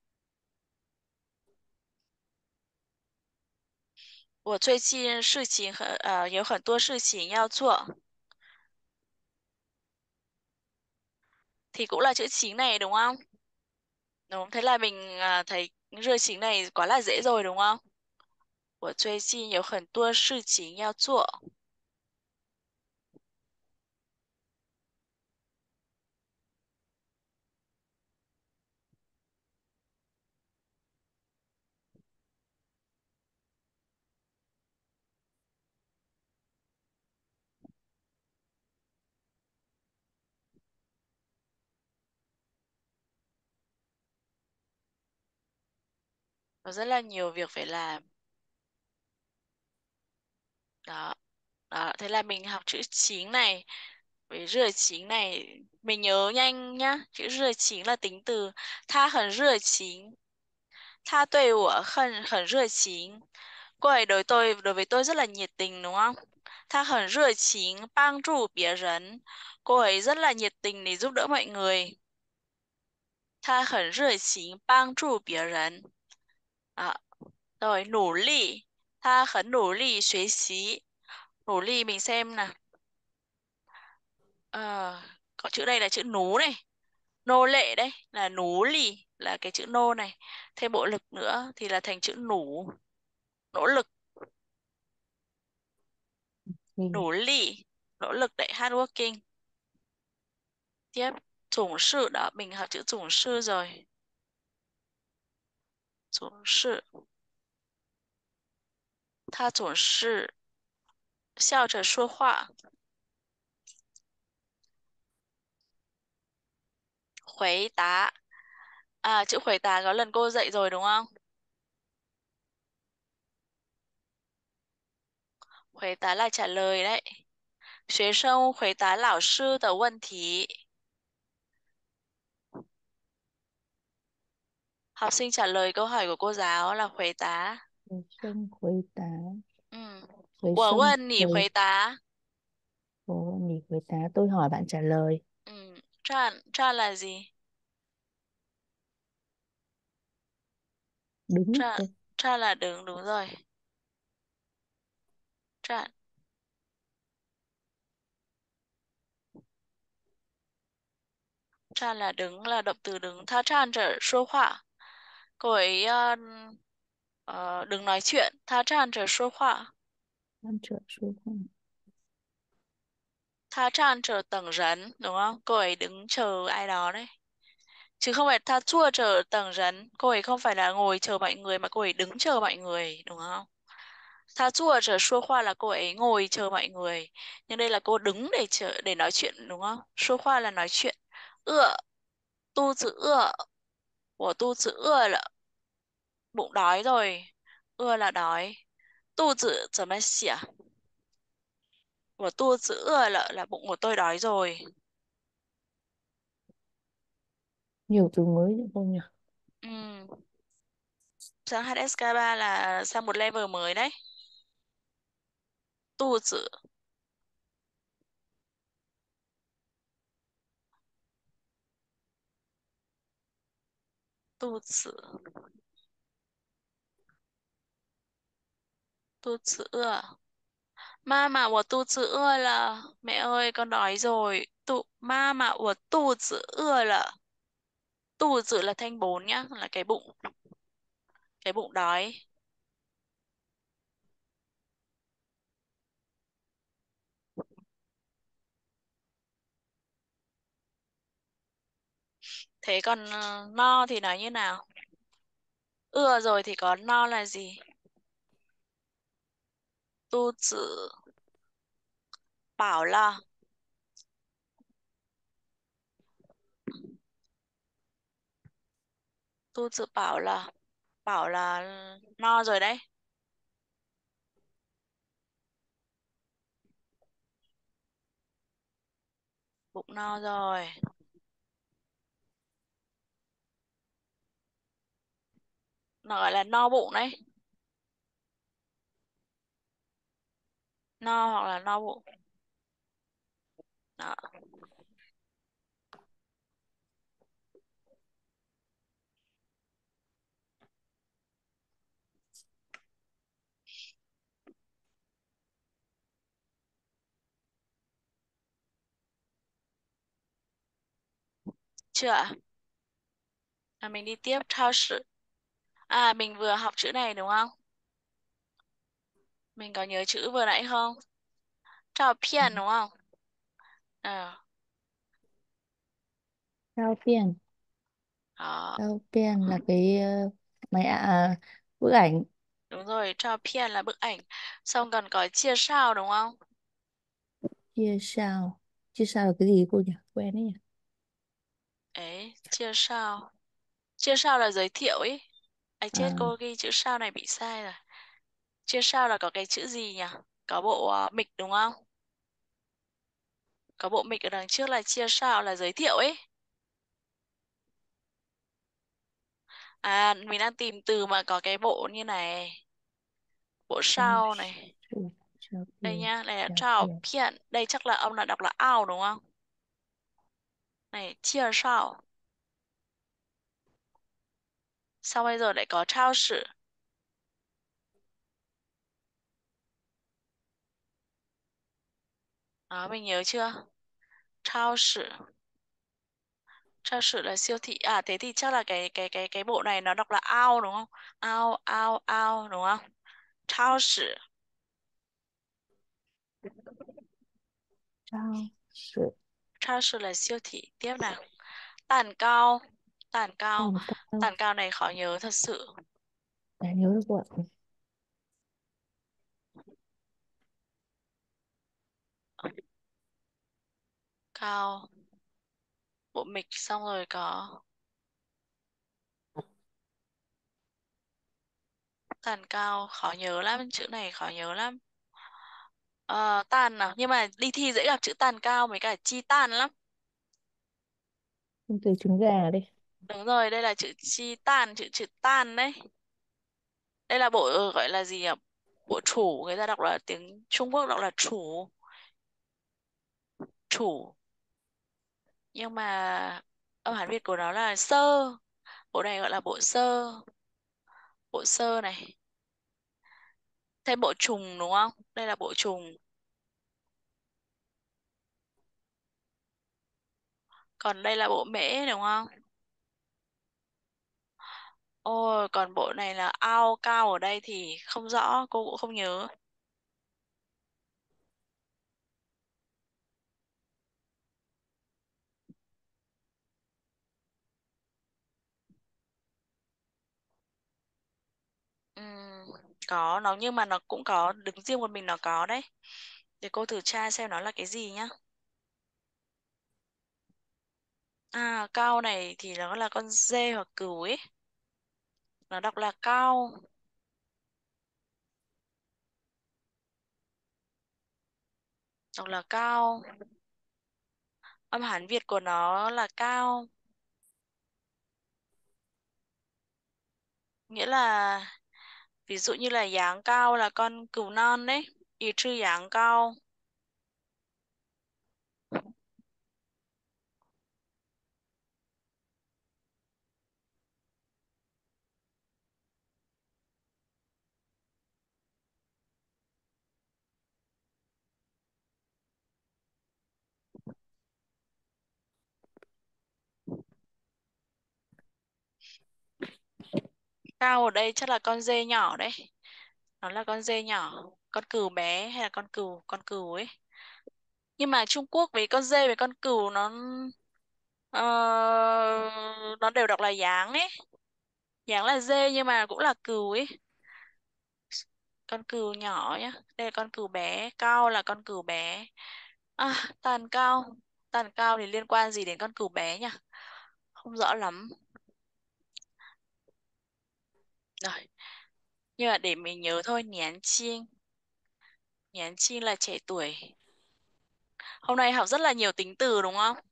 A: 我最近事情很呃有很多事情要做，thì cũng là chữ chính này đúng không? Đúng, thế là mình à, thấy rơi chính này quá là dễ rồi đúng không? 我最近有很多事情要做。Có rất là nhiều việc phải làm. Đó, đó, thế là mình học chữ chính này với rửa chính này. Mình nhớ nhanh nhá, chữ rửa chính là tính từ tha hẳn rửa chính. Tha đối của hẳn hẳn rửa chính. Cô ấy đối tôi đối với tôi rất là nhiệt tình đúng không? Tha hẳn rửa chính, bang trụ别人. Cô ấy rất là nhiệt tình để giúp đỡ mọi người. Tha hẳn rửa chính, bang trụ biệt人. À, rồi, nỗ lực. Tha hẳn nỗ lực学习. Nỗ lực mình xem nào. Ờ, có chữ đây là chữ nú này. Nô lệ đấy là nú lì là cái chữ nô này. Thêm bộ lực nữa thì là thành chữ nủ. Nỗ lực,
D: Ừ.
A: nỗ lực, nỗ lực đấy, hard working. Tiếp, chủng sự đó, mình học chữ chủng sự rồi. Chủng sự. Ta 总是笑着说话。回答. À, chữ hồi答có lần cô dạy rồi đúng không? Hồi答 là trả lời đấy. 学生回答老师的问题. Học sinh trả lời câu hỏi của cô giáo là hồi答.
D: 学生回答。
A: Ừ.
D: 学
A: 我
D: 生
A: 问你
D: 回，
A: 回答.
D: 我问你回答，tôi hỏi bạn trả lời.
A: Ừ. Tràn, tràn là gì?
D: Đúng ạ
A: Tràn,
D: cô.
A: tràn là đứng, đúng rồi. Tràn. Tràn là đứng, là động từ đứng. Tha tràn trở số họa. Cô ấy uh, uh, đừng nói chuyện. Tha tràn trở số họa.
D: Ăn trợ số không?
A: Tha tràn chờ tầng rấn, đúng không? Cô ấy đứng chờ ai đó đấy. Chứ không phải tha chua chờ tầng rấn. Cô ấy không phải là ngồi chờ mọi người mà cô ấy đứng chờ mọi người, đúng không? Tha chua chờ xua khoa là cô ấy ngồi chờ mọi người. Nhưng đây là cô đứng để chờ để nói chuyện, đúng không? Xua khoa là nói chuyện. Ưa, tu chữ ưa. Của tu chữ ưa là bụng đói rồi. Ưa là đói. Tu chữ怎么写? Của tu chữ ưa là, là bụng của tôi đói rồi.
D: Nhiều từ mới nữa không nhỉ?
A: Ừm. Sang hát ét ca ba là sang một level mới đấy. Tu chữ. Tu chữ. Tu chữ ưa. Mama, 我肚子饿了. Mẹ ơi, con đói rồi. Tu, mama, 我肚子饿了. Tu dự là thanh bốn nhá, là cái bụng, cái bụng đói. Thế còn ờ, no thì nói như nào? Ưa rồi thì có no là gì? Tu tử bảo là, tu tử bảo là, bảo là no rồi đấy. Bụng no rồi. Nó gọi là no bụng đấy. No hoặc là no bụng. Đó. Chưa ạ? À, mình đi tiếp. Thao sử. À, mình vừa học chữ này đúng không? Mình có nhớ chữ vừa nãy không? Trao phiền đúng không? Ờ,
D: Sao tiền?
A: đó.
D: Sao tiền là cái ờ, máy à, à, bức ảnh.
A: Đúng rồi, trao phiền là bức ảnh. Xong còn có chia sao đúng không?
D: Chia sao? Chia sao là cái gì cô nhỉ? Quen đấy nhỉ?
A: Ấy, chia sao. Chia sao là giới thiệu ấy. Ai chết,
D: À,
A: cô ghi chữ sao này bị sai rồi. Chia sao là có cái chữ gì nhỉ? Có bộ uh, mịch đúng không? Có bộ mịch ở đằng trước là chia sao là giới thiệu ấy. À, mình đang tìm từ mà có cái bộ như này. Bộ
D: sao
A: sao này.
D: sao sao
A: Đây
D: tiền?
A: nhá, này là
D: Sao
A: trao
D: tiền?
A: phiền. Đây chắc là ông là đọc là ao đúng không? Này, chia sao. Sao bây giờ lại có trao sử? Đó, mình nhớ chưa? Trao sử. Trao sử là siêu thị. À, thế thì chắc là cái cái cái cái bộ này nó đọc là ao đúng không? Ao, ao, ao đúng không? Trao sử.
D: Sao sự
A: Trao sử là siêu thị. Tiếp nào. Tàn cao. Tàn cao.
D: tàn cao?
A: Tàn cao này khó nhớ thật sự.
D: Đã nhớ được rồi.
A: Cao. Bộ mịch xong rồi có tàn cao. Khó nhớ lắm. Chữ này khó nhớ lắm. Ờ, tàn nào. Nhưng mà đi thi dễ gặp chữ tàn cao với cả chi tàn lắm.
D: Không từ trứng gà đi.
A: Đúng rồi, đây là chữ chi tàn, chữ chữ tan đấy. Đây là bộ ờ, gọi là gì ạ? Bộ chủ, người ta đọc là tiếng Trung Quốc đọc là chủ, chủ. Nhưng mà âm Hán Việt của nó là sơ. Bộ này gọi là bộ sơ, bộ sơ này. Thêm bộ trùng đúng không? Đây là bộ trùng. Còn đây là bộ mễ đúng không? Ôi, còn bộ này là ao cao ở đây thì không rõ, cô cũng không nhớ. Ừm, có nó nhưng mà nó cũng có đứng riêng một mình nó có đấy. Để cô thử tra xem nó là cái gì nhá. À, cao này thì nó là con dê hoặc cừu ấy. Nó đọc là cao, đọc là cao. Âm Hán Việt của nó là cao. Nghĩa là ví dụ như là dáng cao là con cừu non đấy. Ý trừ dáng cao. Cao ở đây chắc là con dê nhỏ đấy. Nó là con dê nhỏ. Con cừu bé hay là con cừu, con cừu ấy. Nhưng mà Trung Quốc với con dê với con cừu nó Ờ, nó đều đọc là dáng ấy. Dáng là dê nhưng mà cũng là cừu ấy. Con cừu nhỏ nhá. Đây là con cừu bé. Cao là con cừu bé. À, tàn cao. Tàn cao thì liên quan gì đến con cừu bé nhỉ? Không rõ lắm. Rồi. Nhưng mà để mình nhớ thôi. Nián chiêng. Nián chiêng là trẻ tuổi. Hôm nay học rất là nhiều tính từ đúng không?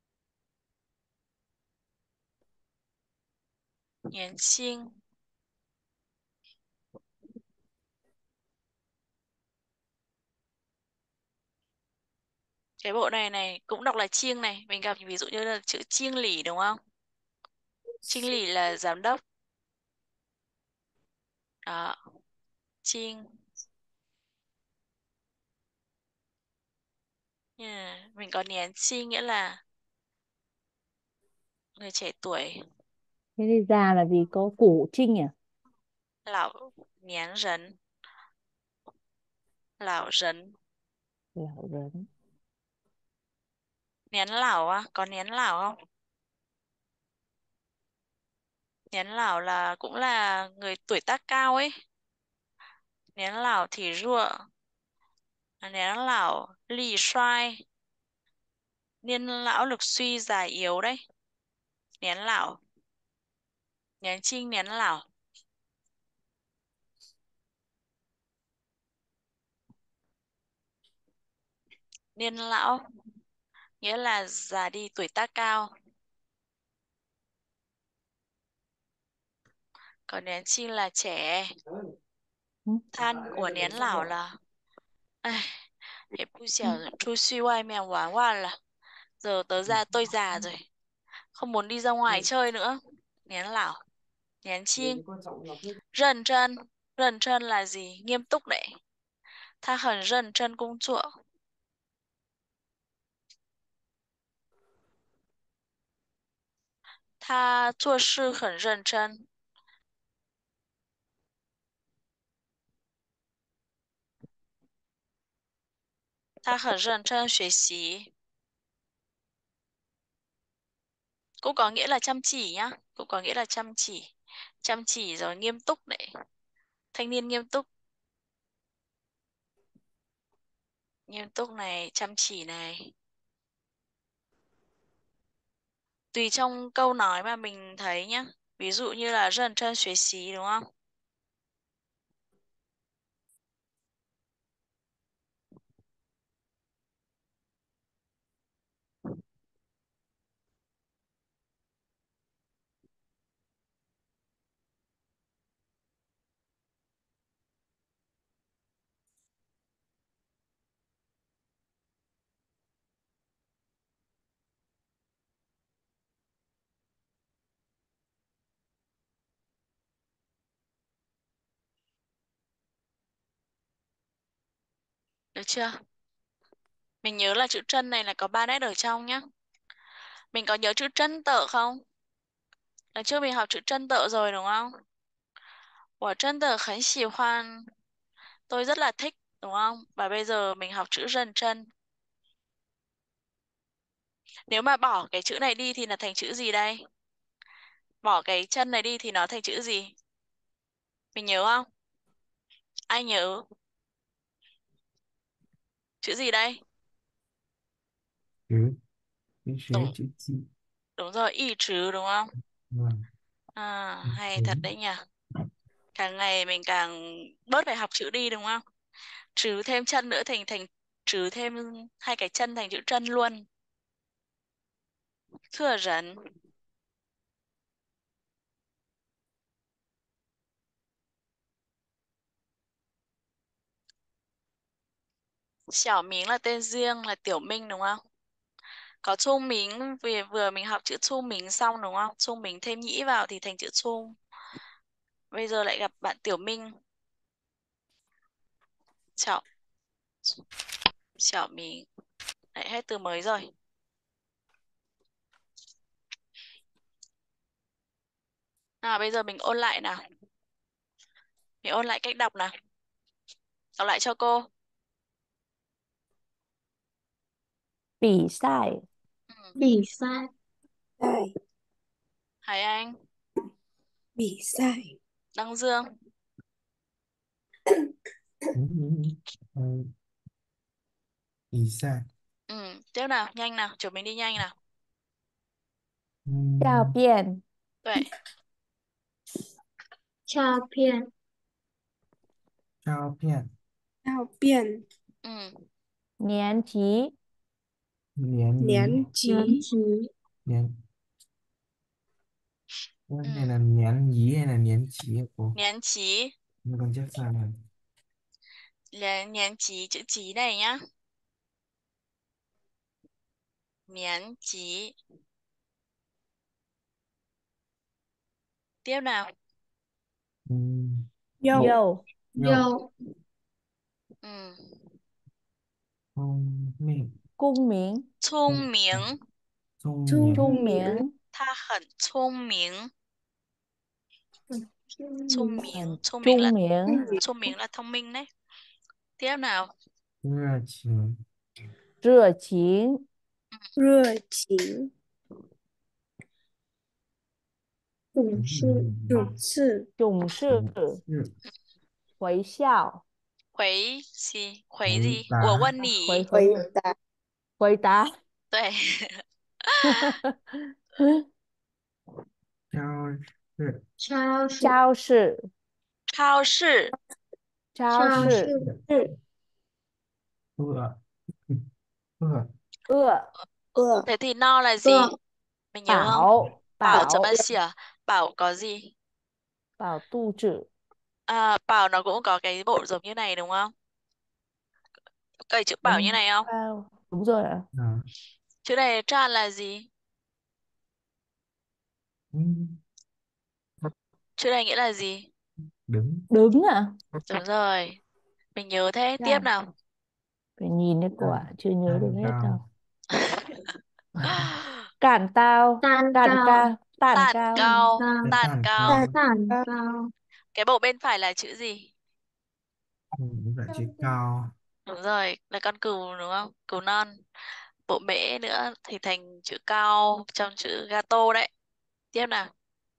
A: Nián chiêng. Cái bộ này này cũng đọc là chiêng này. Mình gặp ví dụ như là chữ chiêng lỷ đúng không? Chiêng lỷ là giám đốc. Đó. Chiêng. Yeah. Mình có nián chiêng nghĩa là người trẻ tuổi.
D: Thế thì già là gì? Có củ trinh à?
A: Lão nián rấn. Lão rấn.
D: Lão rấn.
A: Nián lão á, có nián lão không? Nián lão là cũng là người tuổi tác cao ấy. Nián lão thì rùa. Nián lão lì xoai. Niên lão lực suy già yếu đấy. Nián lão. Nián trinh nián lão. Niên lão nghĩa là già đi tuổi tác cao. Còn nián trinh là trẻ.
D: Ừ.
A: Than của nián lão là ai,也不想出去外面玩玩了. Giờ tớ ra tôi già rồi. Không muốn đi ra ngoài chơi nữa. Nián lão. Nián chiêng. Rần chân. Rần chân là gì? Nghiêm túc đấy. Tha hẳn rần chân công chúa. Tha chua sư hẳn rần chân. Tha hẳn rần chân xuế xí. Cũng có nghĩa là chăm chỉ nhá. Cũng có nghĩa là chăm chỉ. Chăm chỉ rồi nghiêm túc đấy. Thanh niên nghiêm túc. Nghiêm túc này, chăm chỉ này. Tùy trong câu nói mà mình thấy nhá. Ví dụ như là rần chân xuế xí đúng không? Được chưa? Mình nhớ là chữ chân này là có ba nét ở trong nhá. Mình có nhớ chữ chân tợ không? Lần trước mình học chữ chân tợ rồi đúng không? 我真的很喜欢. Tôi rất là thích đúng không? Và bây giờ mình học chữ rần chân. Nếu mà bỏ cái chữ này đi thì là thành chữ gì đây? Bỏ cái chân này đi thì nó thành chữ gì? Mình nhớ không? Ai nhớ? Chữ gì đây?
E: Chữ, chữ
A: Đúng,
E: xế, chữ chi.
A: đúng rồi, y trứ đúng không?
E: Vâng.
A: À,
E: Chữ
A: hay
E: xế.
A: thật đấy nhỉ. Càng ngày mình càng bớt phải học chữ đi đúng không? Trừ thêm chân nữa thành thành trừ thêm hai cái chân thành chữ chân luôn. Thừa rấn. Xiao Ming là tên riêng là Tiểu Minh đúng không? Có Chu Mính vì vừa mình học chữ Chu Mính xong đúng không? Chu Mính thêm nhĩ vào thì thành chữ Chu. Bây giờ lại gặp bạn Tiểu Minh. Xiao Xiao Ming. Lại hết từ mới rồi. Nào bây giờ mình ôn lại nào. Mình ôn lại cách đọc nào. Đọc lại cho cô.
D: Bỉ sai.
A: Ừ.
G: Bỉ sai.
A: Hải Anh,
F: Bị sai.
A: Đăng Dương.
E: Ừ, ừ, Ý sai.
A: Ừ, tiếp nào, nhanh nào, chúng mình đi nhanh nào.
E: Ừ,
D: 照片
A: Vậy,
G: 照片
E: Trao片.
F: Sao biên.
A: ừ,
D: 年级
E: Miến nhí.
F: Nén
G: 年
F: chí.
G: 级
E: Miến. Cái
A: ừ.
E: này là miến nhí hay là miến chí hả cô?
A: Niên chí,
E: Nó con chép sai này.
A: là niên chí, chữ chí này nhá. Niên chí. Tiếp nào.
E: Ừ,
F: Dâu.
D: dâu
E: Dâu.
G: 又
A: Ừ.
E: Thông minh.
D: cung miệng
A: 聪明，
E: Thông
F: Trung
E: miến.
D: trung
F: miệng.
D: miệng
A: 他很聪明，聪明，
D: thành
A: 聪明 là
D: trung miệng
A: 聪明 là thông minh đấy. Tiếp nào.
E: 热情.
D: rửa chén
F: Rửa chính.
G: 懂
E: Ừ,
G: sự
F: Dụng sự.
D: trùng sự
E: sự.
D: khuấy xiao
A: 回gì?回
E: Hồi
A: gì?
E: tá.
A: 我问
D: khuấy
A: 你，
D: khuấy
F: Quầy tá.
D: khuấy tá
A: 对，
E: Trao sự.
G: 超市
D: 超市
A: 超市，
D: 超
G: 超
D: 市
G: 市
E: Ưa. Ưa.
D: ưa
F: Ưa.
A: thế thì no là gì?
G: 饿
A: Mình nhớ không?
D: bảo
A: Bảo chấm
D: bảo
A: s à? Bảo có gì?
D: bảo tu chữ
A: À, bảo nó cũng có cái bộ giống như này đúng không? Cái chữ bảo như
D: bánh
A: này không?
D: bao đúng rồi ạ
E: À.
A: Chữ này tràn là gì?
E: Ừ,
A: Chữ này nghĩa là gì?
E: đứng.
D: đứng ạ
A: Đúng rồi. Mình nhớ thế. Tiếp
D: Dạ.
A: nào.
D: Phải nhìn cái
E: Ăn.
D: quả chưa nhớ được
E: Ăn
D: hết đâu
E: cao.
D: cản tao
G: 蛋
D: cản
G: 糕
D: ca tản
A: Tản
D: cao
G: 蛋
A: cao,
G: 糕
A: tản
E: Tàn
A: cao.
E: cao.
G: 蛋糕
A: Cái bộ bên phải là chữ gì?
E: Ừ, vậy chữ cao.
A: Đúng rồi, là con cừu đúng không? Cừu non. Bộ mễ nữa thì thành chữ cao trong chữ gato đấy. Tiếp nào.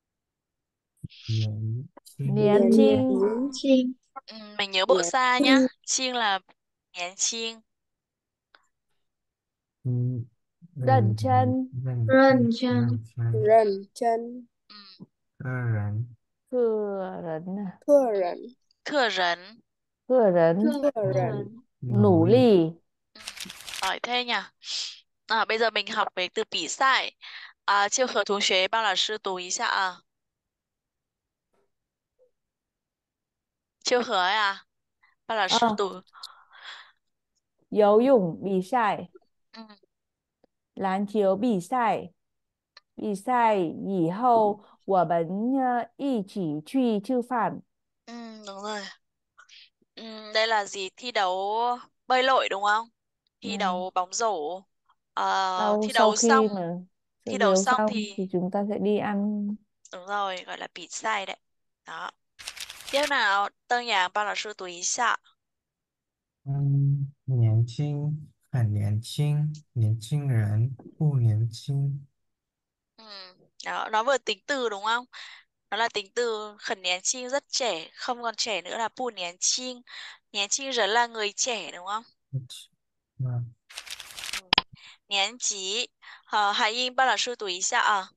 E: Nhảy. Chinh.
D: niên
F: Nén
G: 年
D: chinh
F: chính.
G: 轻
A: Ừ, mình nhớ bộ
F: Nén
A: sa nhá.
F: chính.
A: Chiêng là nhén chiêng.
E: Ừ,
D: đần
E: gần.
D: chân
E: Gần.
G: 认真
E: Gần chân.
F: Rần chân.
A: Ừ.
E: Cơ rắn.
D: thừa rấn à
F: Thưa rẩn.
A: Thừa rấn.
D: thừa rấn
G: 个
F: Thưa rẩn.
G: rần
D: nủ
E: Nổi.
D: lì
A: Ừ. Giỏi thế nhỉ. À, bây giờ mình học về từ bỉ sai. À, 就和同学帮老师读一下啊。就和呀，帮老师
D: ờ
A: 读。
D: 游泳比赛
A: Ừ.
D: 篮球比赛比赛以后我们呃一起去吃饭
A: Ừ, đúng rồi. Ừ, đây là gì? Thi đấu bơi lội đúng không? Thi
D: Vâng.
A: đấu bóng rổ. Ờ,
D: sau
A: thi
D: sau
A: đấu xong,
D: khi mà
A: thi
D: thi
A: đấu
D: đấu
A: xong
D: xong
A: thì
D: thì chúng ta sẽ đi ăn
A: đúng rồi, gọi là比赛 đấy. Đó. Tiếp nào, Tân Nhàn帮老师读一下。
E: 嗯，年轻，很年轻，年轻人不年轻。
A: Ừ. Đó, nó vừa tính từ đúng không? Nó là tính từ khẩn niên chi rất trẻ, không còn trẻ nữa là bu niên chi. Niên chi rất là người trẻ đúng không?
E: À,
A: Ừ. Niên级. Ờ, Hải Ying 帮老师读一下啊。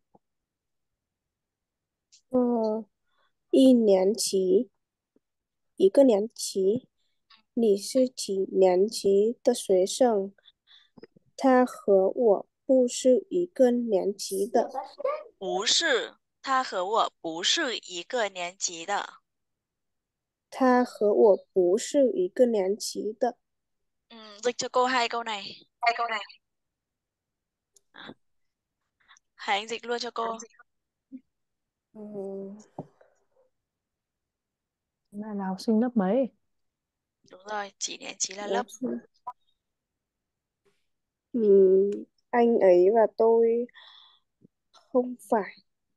F: Ờ, y nén chí. 一个年级。你是几年级的学生？他和我不是一个年级的。
A: 不是，他和我不是一个年级的。
F: 他和我不是一个年级的。
A: Ừ, dịch cho cô hai câu này.
F: Hai câu này.
A: Hải Anh dịch luôn cho cô.
F: Ừ,
D: là, là học sinh lớp mấy
A: Đúng rồi, chỉ niên chí là
F: lớp
A: lớp.
F: sinh. Ừ, anh ấy và tôi không phải.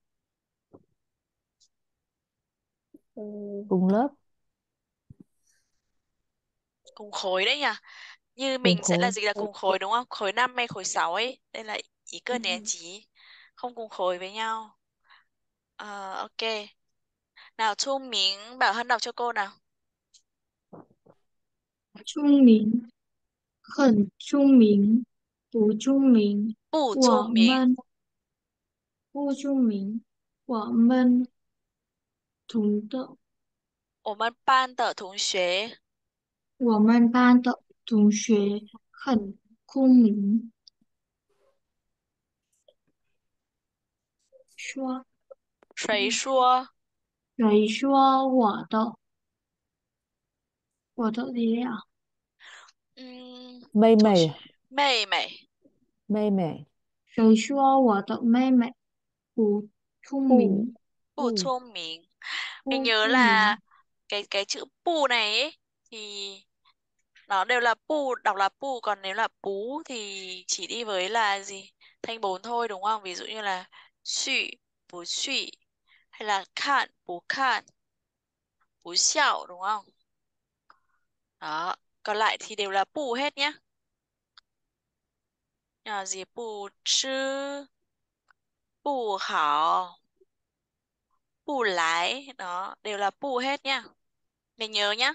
F: Ừ,
D: cùng lớp
A: Cùng khối đấy nhỉ. Như
D: cùng
A: mình sẽ là
D: khối
A: gì, là cùng khối đúng không? Khối năm hay khối sáu ấy. Đây là ý cơ niên chí. Không cùng khối với nhau. Ờ, ok. Nào Thu Miến, Bảo Hân đọc cho cô nào.
G: 聪明，很聪明，不聪明，
A: 不聪明，
G: 我们不聪明，我们同的，
A: 我们班的同学
G: 我们班的同学很聪明。说，
A: 谁说？
G: 谁说我的我的力量？
A: 嗯，同学，
D: 妹妹啊，
A: 妹妹
D: 妹妹，
G: 谁说我的妹妹不聪
D: 不
G: 明？
A: 不
D: 不
A: 聪明. Mình
G: 不
A: nhớ
G: 聪
A: là
G: 明，
A: cái cái chữ pu này ấy, thì nó đều là pu, đọc là pu, còn nếu là pú thì chỉ đi với là gì? Thanh bốn thôi đúng không? Ví dụ như là suy, bú suy, hay là khan, bú khan, bú xiao đúng không? Đó, còn lại thì đều là pu hết nhá. Nhà gì bù chư, bù hảo, bù lái, đó, đều là bù hết nha. Mình nhớ nhá.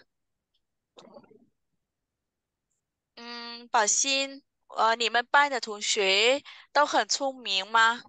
A: Ừm, Bảo Xin, ờ, 你们班的同学都很聪明吗？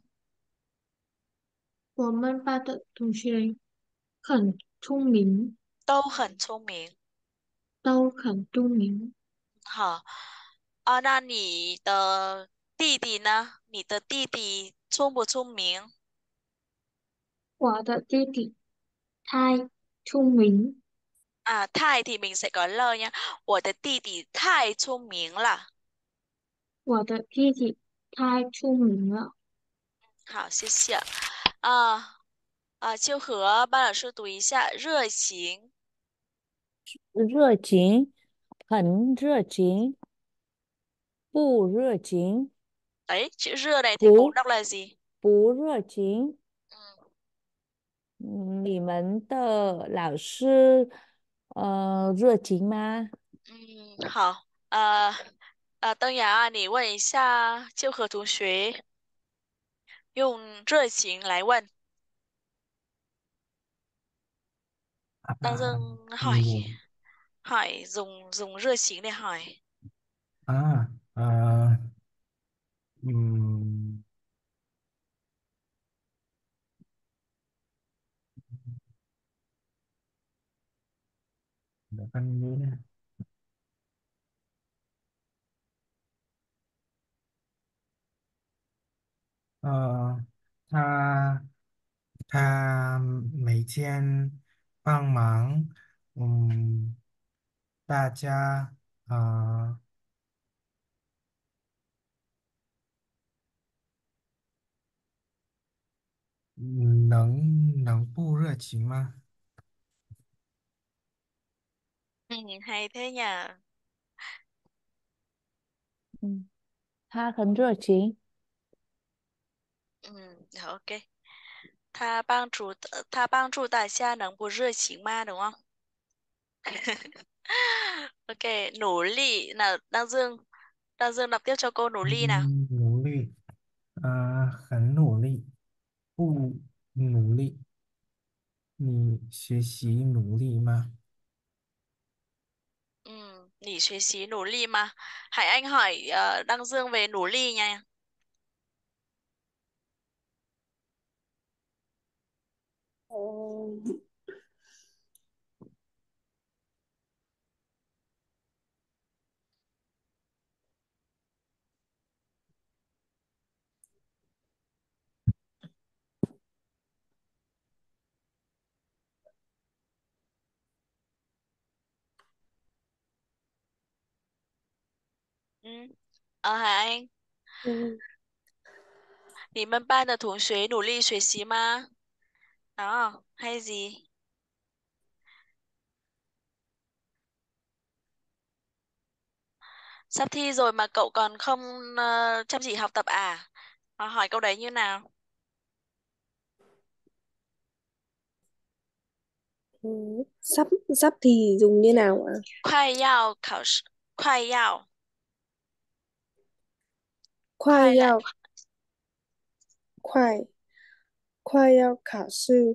G: 我们班的同学很聪明，
A: 都很聪明。
G: 都很聪明。
A: 好，啊，那你的弟弟呢？你的弟弟聪不聪明？
G: 我的弟弟太聪明，
A: À, thai thì mình sẽ có lời nha. 我的弟弟太聪明了。
G: 我的弟弟太聪明了。
A: 好，谢谢。啊啊，就和班老师读一下热情。
D: 热情，很热情，不热情，
A: Đấy, chữ rưa này thanh bốn
D: 不
A: đọc là gì?
D: 不热情。
A: Ừ.
D: 嗯你们的老师呃热情吗？
A: 嗯，好，呃，呃，灯芽啊，你问一下就和同学，用热情来问。Đang
E: à,
A: dưng hỏi
E: ừ,
A: hỏi dùng dùng热情để hỏi.
E: à, à, ừm, để con nghĩ nè. Ờ,他他每天帮忙，嗯，大家呃能能不热情吗？
A: Ừ, hay thế nhỉ.
D: 嗯，他很热情。
A: Ừ, rồi, ok. Tha bang chủ tha bang chủ đại gia nâng bù rơi chính ma đúng không? Ok, nỗ lực nào Đăng Dương. Đăng Dương đọc tiếp cho cô nỗ lực nào.
E: 嗯，努力，呃，很努力，不努力。你学习努力吗？
A: Ừ, nghỉ学习 nỗ lực mà. Hải Anh hỏi ờ, Đăng Dương về nỗ lực nha.
F: 嗯，
A: Ừ. Ờ, Hải Anh,
F: 嗯，
A: 你们班的同学努力学习吗? Đó, hay gì? Sắp thi rồi mà cậu còn không ờ, chăm chỉ học tập à? Ờ, hỏi câu đấy như nào?
F: ừ. Sắp sắp thì dùng như nào ạ?
A: 快要考试，快要，快来，
F: 快要快快要考试，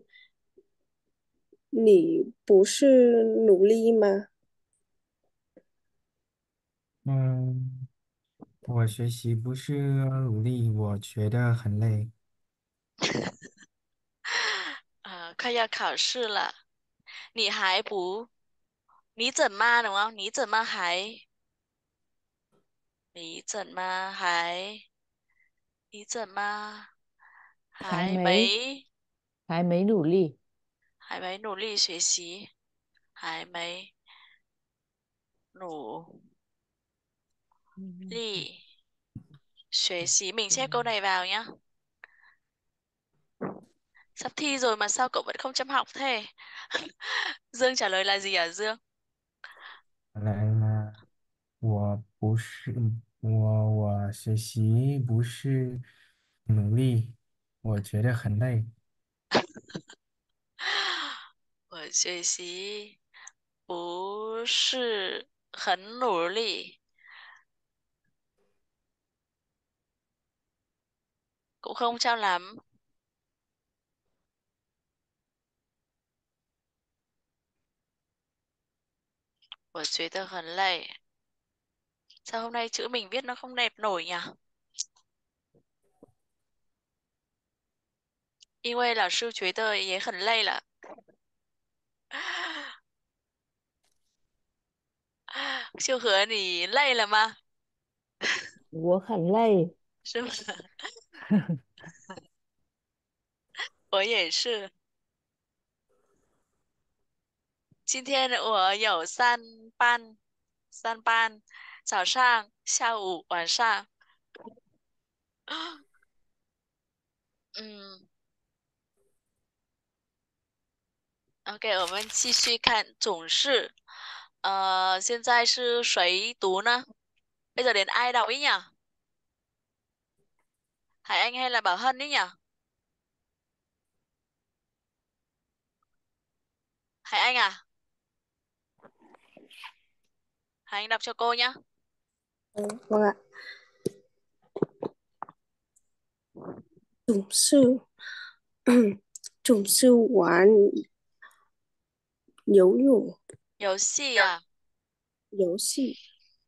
F: 你不是努力吗？
E: 嗯，我学习不是努力，我觉得很累。
A: 呃，快要考试了，你还不，你怎么đúng không? 你怎么还，你怎么还，你怎么还
D: 还没
A: 没，
D: 还没努力。
A: 还没努力学习，还没努
D: 嗯
A: 力学习. Mình xếp câu này vào nhá. Sắp thi rồi mà sao cậu vẫn không chăm học thế? Dương trả lời là gì hả Dương?
E: 来啦，我不是我我学习不是努力，我觉得很累。
A: 我学习不是很努力, cũng không chăm lắm. 我觉得很累. Sao hôm nay chữ mình viết nó không đẹp nổi nhỉ? 因为老师觉得也很累了. 秀禾你累了吗？
D: 我很累。
A: 是吗？我也是。今天我有三班，三班，早上、下午、晚上。嗯，OK，我们继续看总是。呃，现在是谁读呢？Bây giờ đến ai đọc ý nhỉ? Hải Anh hay là Bảo Hân ý nhỉ? Hải Anh à? Hải Anh đọc cho cô nhé.
F: Ừ, vâng ạ. 总是总是玩游泳
A: 游戏啊，
F: 游戏，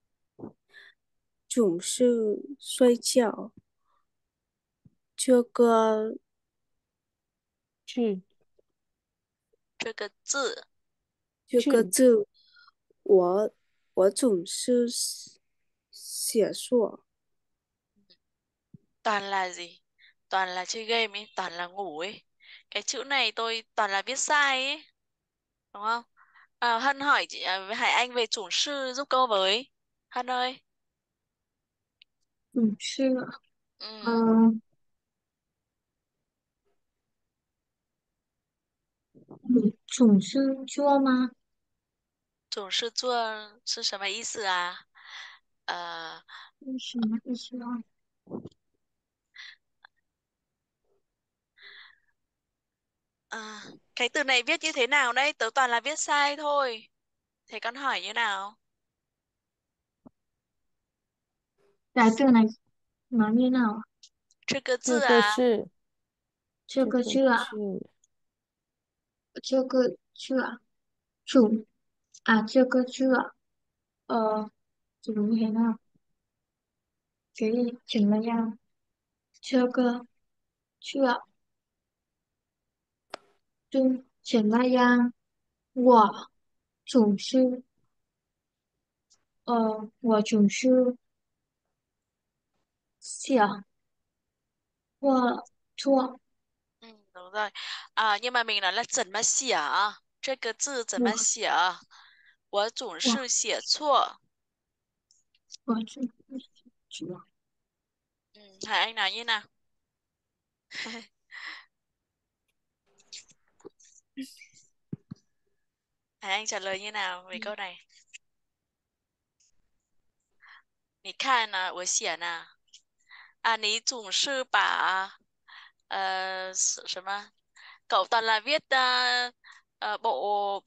F: 总是睡觉。这个
D: 是
A: 这个字
F: 这个
D: 是
F: 字，我我总是写错。
A: toàn là gì? Toàn là chơi game ấy, toàn là ngủ ấy. Cái chữ này tôi toàn là viết sai ấy, đúng không? À, Hân hỏi chị à, với Hải Anh về chủng sư giúp cô với. Hân ơi.
G: 总是，
A: Ừ.
G: 嗯、你总是做吗？
A: 总是做是什么意思啊？呃，
G: 是什么意思啊？
A: à, cái từ này viết như thế nào đấy? Tớ toàn là viết sai thôi. Thế con hỏi như nào?
G: 来，这个来拿捏到
A: 这个
D: 这
A: 字啊，
D: 个是
G: 这
D: 这个
G: 个字啊，
D: 是
G: 这个字啊，总啊，这个字啊，呃，怎么念呢？可以怎么样？这个字啊，就怎么样？我总是，呃，我总是想我错，
A: ừ, đúng rồi. À, nhưng mà mình nói là怎么写? Cái cái字 怎么
G: 我
A: 写? 我总
G: 我
A: 是写错.
G: 我总是错。
A: Ừ, Hải Anh nói như nào? Hải Anh trả lời như nào về câu này? 你看呢，我写呢。啊，你总是把呃什什么cậu toàn là viết ờ, ờ, bộ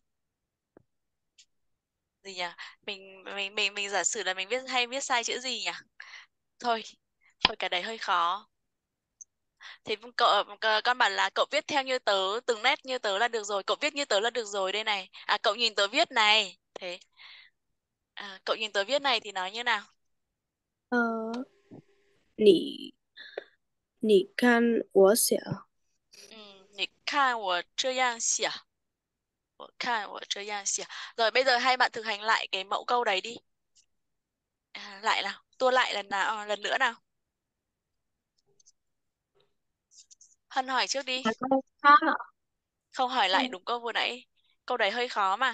A: gì nhỉ? Mình mình mình mình giả sử là mình viết hay viết sai chữ gì nhỉ? Thôi, thôi cái đấy hơi khó. Thì cậu con bảo là cậu viết theo như tớ, từng nét như tớ là được rồi, cậu viết như tớ là được rồi đây này. À cậu nhìn tớ viết này. Thế. À, cậu nhìn tớ viết này thì nói như nào?
F: 呃，你你看我写，
A: Ừ, 你看我这样写. 我看我这样写. Rồi bây giờ hai bạn thực hành lại cái mẫu câu đấy đi. À, lại nào, tua lại lần nào, à, lần nữa nào. Hân hỏi trước đi.
G: Là câu khó hả?
A: Không hỏi lại
G: Câu
A: đúng câu vừa nãy. Câu đấy hơi khó mà.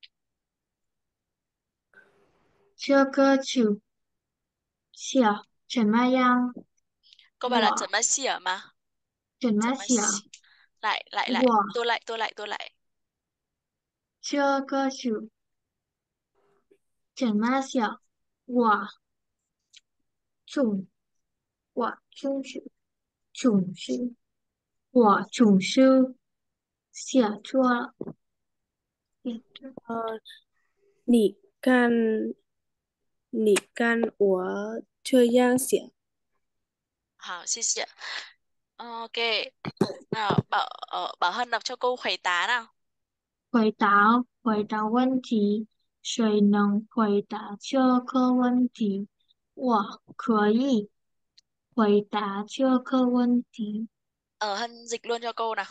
G: 这个主写怎么样？
A: Câu bảo là 怎
G: 我
A: 么写mà.
G: 怎么
A: 怎么
G: 写？
A: 写. Lại, lại, lại.
G: 我
A: Tua lại, tua lại, tua lại.
G: 这个主怎么写？我总我总是总是我总是写错写错。
F: 呃，你看你看我这样写，
A: Hảo, xin xịa. Ok. Nào, bảo, ờ, bảo Hân đọc cho câu khuấy tá nào.
G: 回答回答问题，谁能回答这个问题？我可以回答这个问题。
A: Ờ, Hân dịch luôn cho câu nào.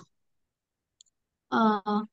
G: 呃，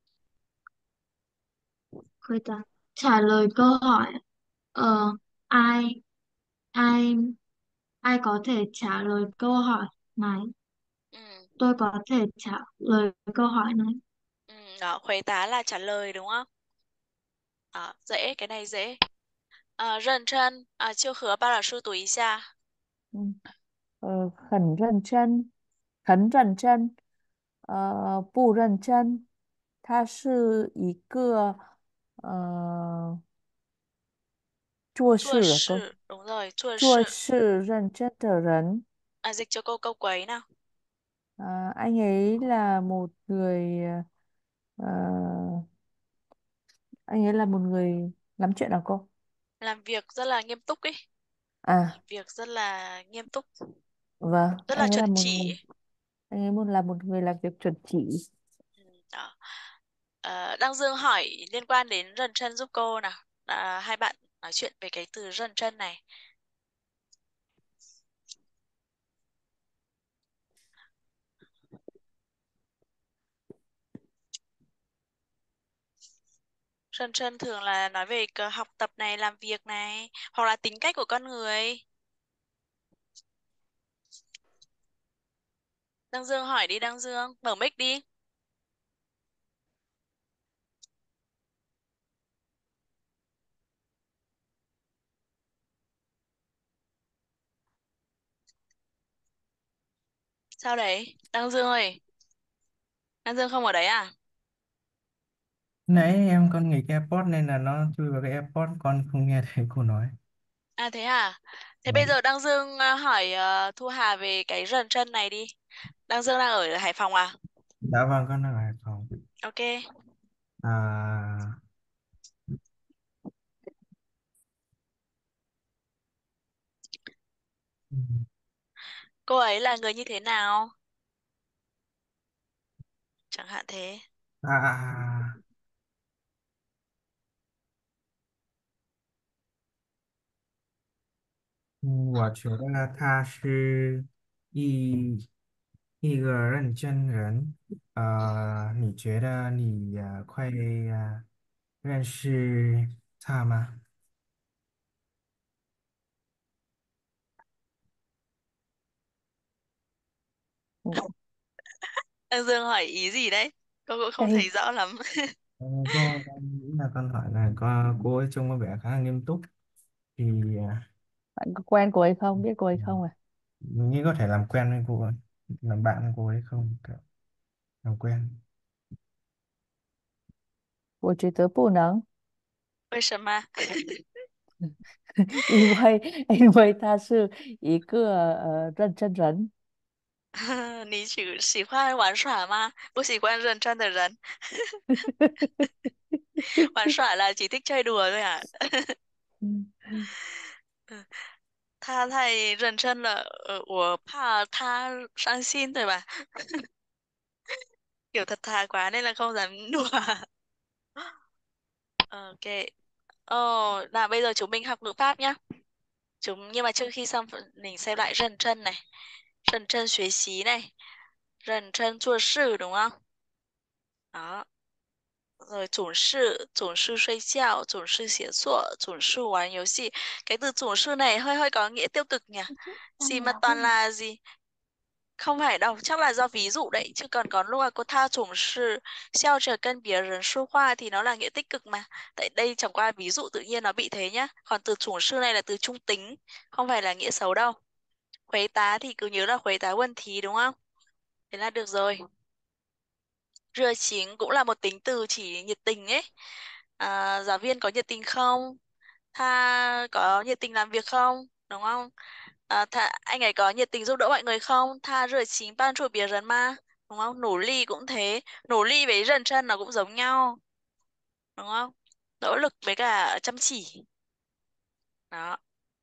G: 回答trả lời câu hỏi. Ờ, ai ai ai có thể trả lời câu hỏi này?
A: Ừ.
G: Tôi có thể trả lời câu hỏi này.
A: Ừ, đó, khuấy tá là trả lời đúng không? Đó, dễ, cái này dễ. À, Rần chân, à, chiêu hứa ba lão sư tú ý xa.
D: 嗯，呃，很认真，很认真，呃，不认真。他是一个呃做
A: Chua
D: 事个
A: sự, đúng rồi, chua
D: 做
A: sự.
D: 事认真的人。
A: À, dịch cho câu câu quấy nào.
D: À, anh ấy là một người ờ, anh ấy là một người lắm chuyện à cô?
A: Làm việc rất là nghiêm túc ấy.
D: À,
A: Làm việc rất là nghiêm túc,
D: vâng,
A: rất là
D: anh ấy là
A: chuẩn
D: một người,
A: chỉ.
D: anh ấy muốn là một người làm việc chuẩn chỉ.
A: Ừ, đó. Ờ, Đăng Dương hỏi liên quan đến rần chân giúp cô nào. À, hai bạn nói chuyện về cái từ rần chân này. Rần chân thường là nói về cái học tập này, làm việc này, hoặc là tính cách của con người. Đăng Dương hỏi đi, Đăng Dương, mở mic đi. Sao đấy? Đăng Dương ơi, Đăng Dương không ở đấy à?
E: Nãy em con nghịch AirPods nên là nó chui vào cái AirPods, con không nghe thấy cô nói.
A: À thế à? Thế bây
E: Vâng.
A: giờ Đăng Dương à, hỏi à, Thu Hà về cái rần chân này đi. Đăng Dương đang ở Hải Phòng à?
E: Dạ vâng, con đang ở Hải Phòng.
A: Ok.
E: À, ừ,
A: Cô ấy là người như thế nào? Chẳng hạn thế.
E: à, à, à, 嗯我觉得他是一一个认真人。呃，你觉得你呃快呃认识他吗？
D: Ừ.
A: Đăng Dương hỏi ý gì đấy? Cô cũng không thấy
D: Đây,
A: rõ lắm.
E: Ờ, cô con nghĩ là con hỏi là có cô ấy trông có vẻ khá là nghiêm túc, thì à,
D: bạn có quen cô ấy không? Biết cô ấy không à?
E: mình nghĩ có thể làm quen với cô ấy, làm bạn với cô ấy không, kiểu làm quen.
D: 我觉得不能，
A: 为什么？
D: 因为因为他是一个呃认真人。
A: 你喜喜欢玩耍吗？不喜欢认真的人。玩耍là chỉ thích chơi đùa thôi à? 他太认真了，呃，我怕他伤心，对吧？Kiểu thật thà quá nên là không dám đùa. Ok. Ồ, là bây giờ chúng mình học ngữ pháp nhá. Chúng nhưng mà trước khi xong mình xem lại rần chân này. Rần chân学习 này. Rần chân 做事 đúng không? Đó. Rồi 总是总是睡觉总是写作总是玩游戏. Cái từ 总是 này hơi hơi có nghĩa tiêu cực nhỉ? Gì mà toàn là gì? Không phải đâu, chắc là do ví dụ đấy, chứ còn có lúc là cô tha总是笑着跟别人说话 thì nó là nghĩa tích cực mà. Tại đây chẳng qua ví dụ tự nhiên nó bị thế nhá. Còn từ 总是 này là từ trung tính, không phải là nghĩa xấu đâu. Khuấy tá thì cứ nhớ là khuấy tá vấn thí đúng không? Thế là được rồi.热情 cũng là một tính từ chỉ nhiệt tình ấy. À, giáo viên có nhiệt tình không? Tha có nhiệt tình làm việc không? Đúng không? À, tha, anh ấy có nhiệt tình giúp đỡ mọi người không? Tha热情帮助别人吗? Đúng không? Nỗ ly cũng thế. Nỗ ly với rần chân nó cũng giống nhau. Đúng không? Nỗ lực với cả chăm chỉ. Đó.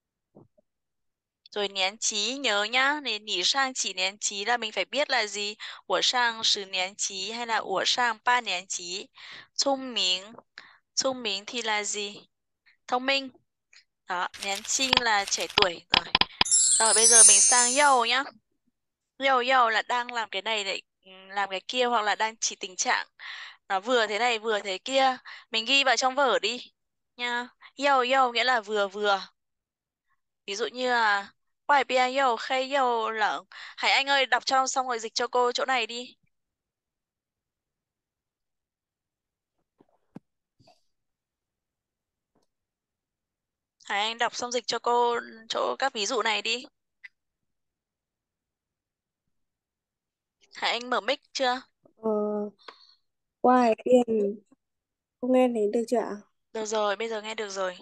A: Rồi niên trí nhớ nhá. Này, nỉ sang chỉ niên trí là mình phải biết là gì? Của sang十年级 hay là của sang ba niên trí. Thông minh. Thông minh thì là gì? Thông minh. Đó. Niên轻 là trẻ tuổi. Rồi. Rồi bây giờ mình sang dâu nhá. Dâu dâu là đang làm cái này để làm cái kia hoặc là đang chỉ tình trạng nó vừa thế này vừa thế kia. Mình ghi vào trong vở đi nha. Dâu dâu nghĩa là vừa vừa. Ví dụ như là Hoài bia dâu khay dâu lợn. Hải Anh ơi đọc cho xong rồi dịch cho cô chỗ này đi. Hải Anh đọc xong dịch cho cô chỗ các ví dụ này đi. Hải Anh mở mic chưa?
F: Ờ, ngoài biển, cô nghe thấy được chưa ạ?
A: Được rồi, bây giờ nghe được rồi.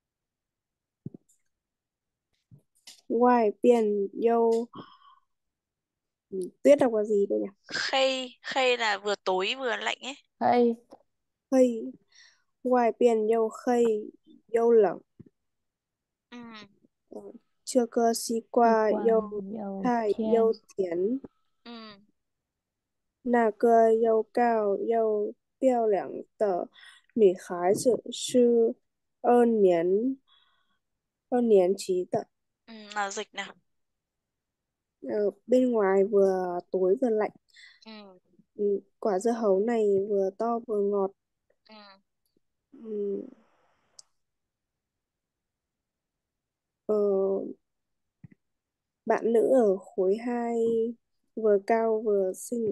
F: Ngoài biển dâu, tuyết đọc là gì đây nhỉ?
A: Khay, khay là vừa tối vừa lạnh ấy.
D: Hay
F: Khây, ngoài biển dâu khây, dâu lạnh.
A: Ừ.
F: Ờ, chưa cơ si
D: đi
F: qua
D: qua
F: dâu
D: dầu
F: thai
D: thiên
F: dâu thiến.
A: Ừ.
F: 那个又高又漂亮的女孩子是二年二年级的。
A: Ừ, nào dịch nào.
F: Ờ, bên ngoài vừa tối vừa lạnh.
A: Ừ.
F: Ừ, quả dưa hấu này vừa to vừa ngọt.
A: Ừ.
F: Ừ, ờ, bạn nữ ở khối hai vừa cao vừa xinh.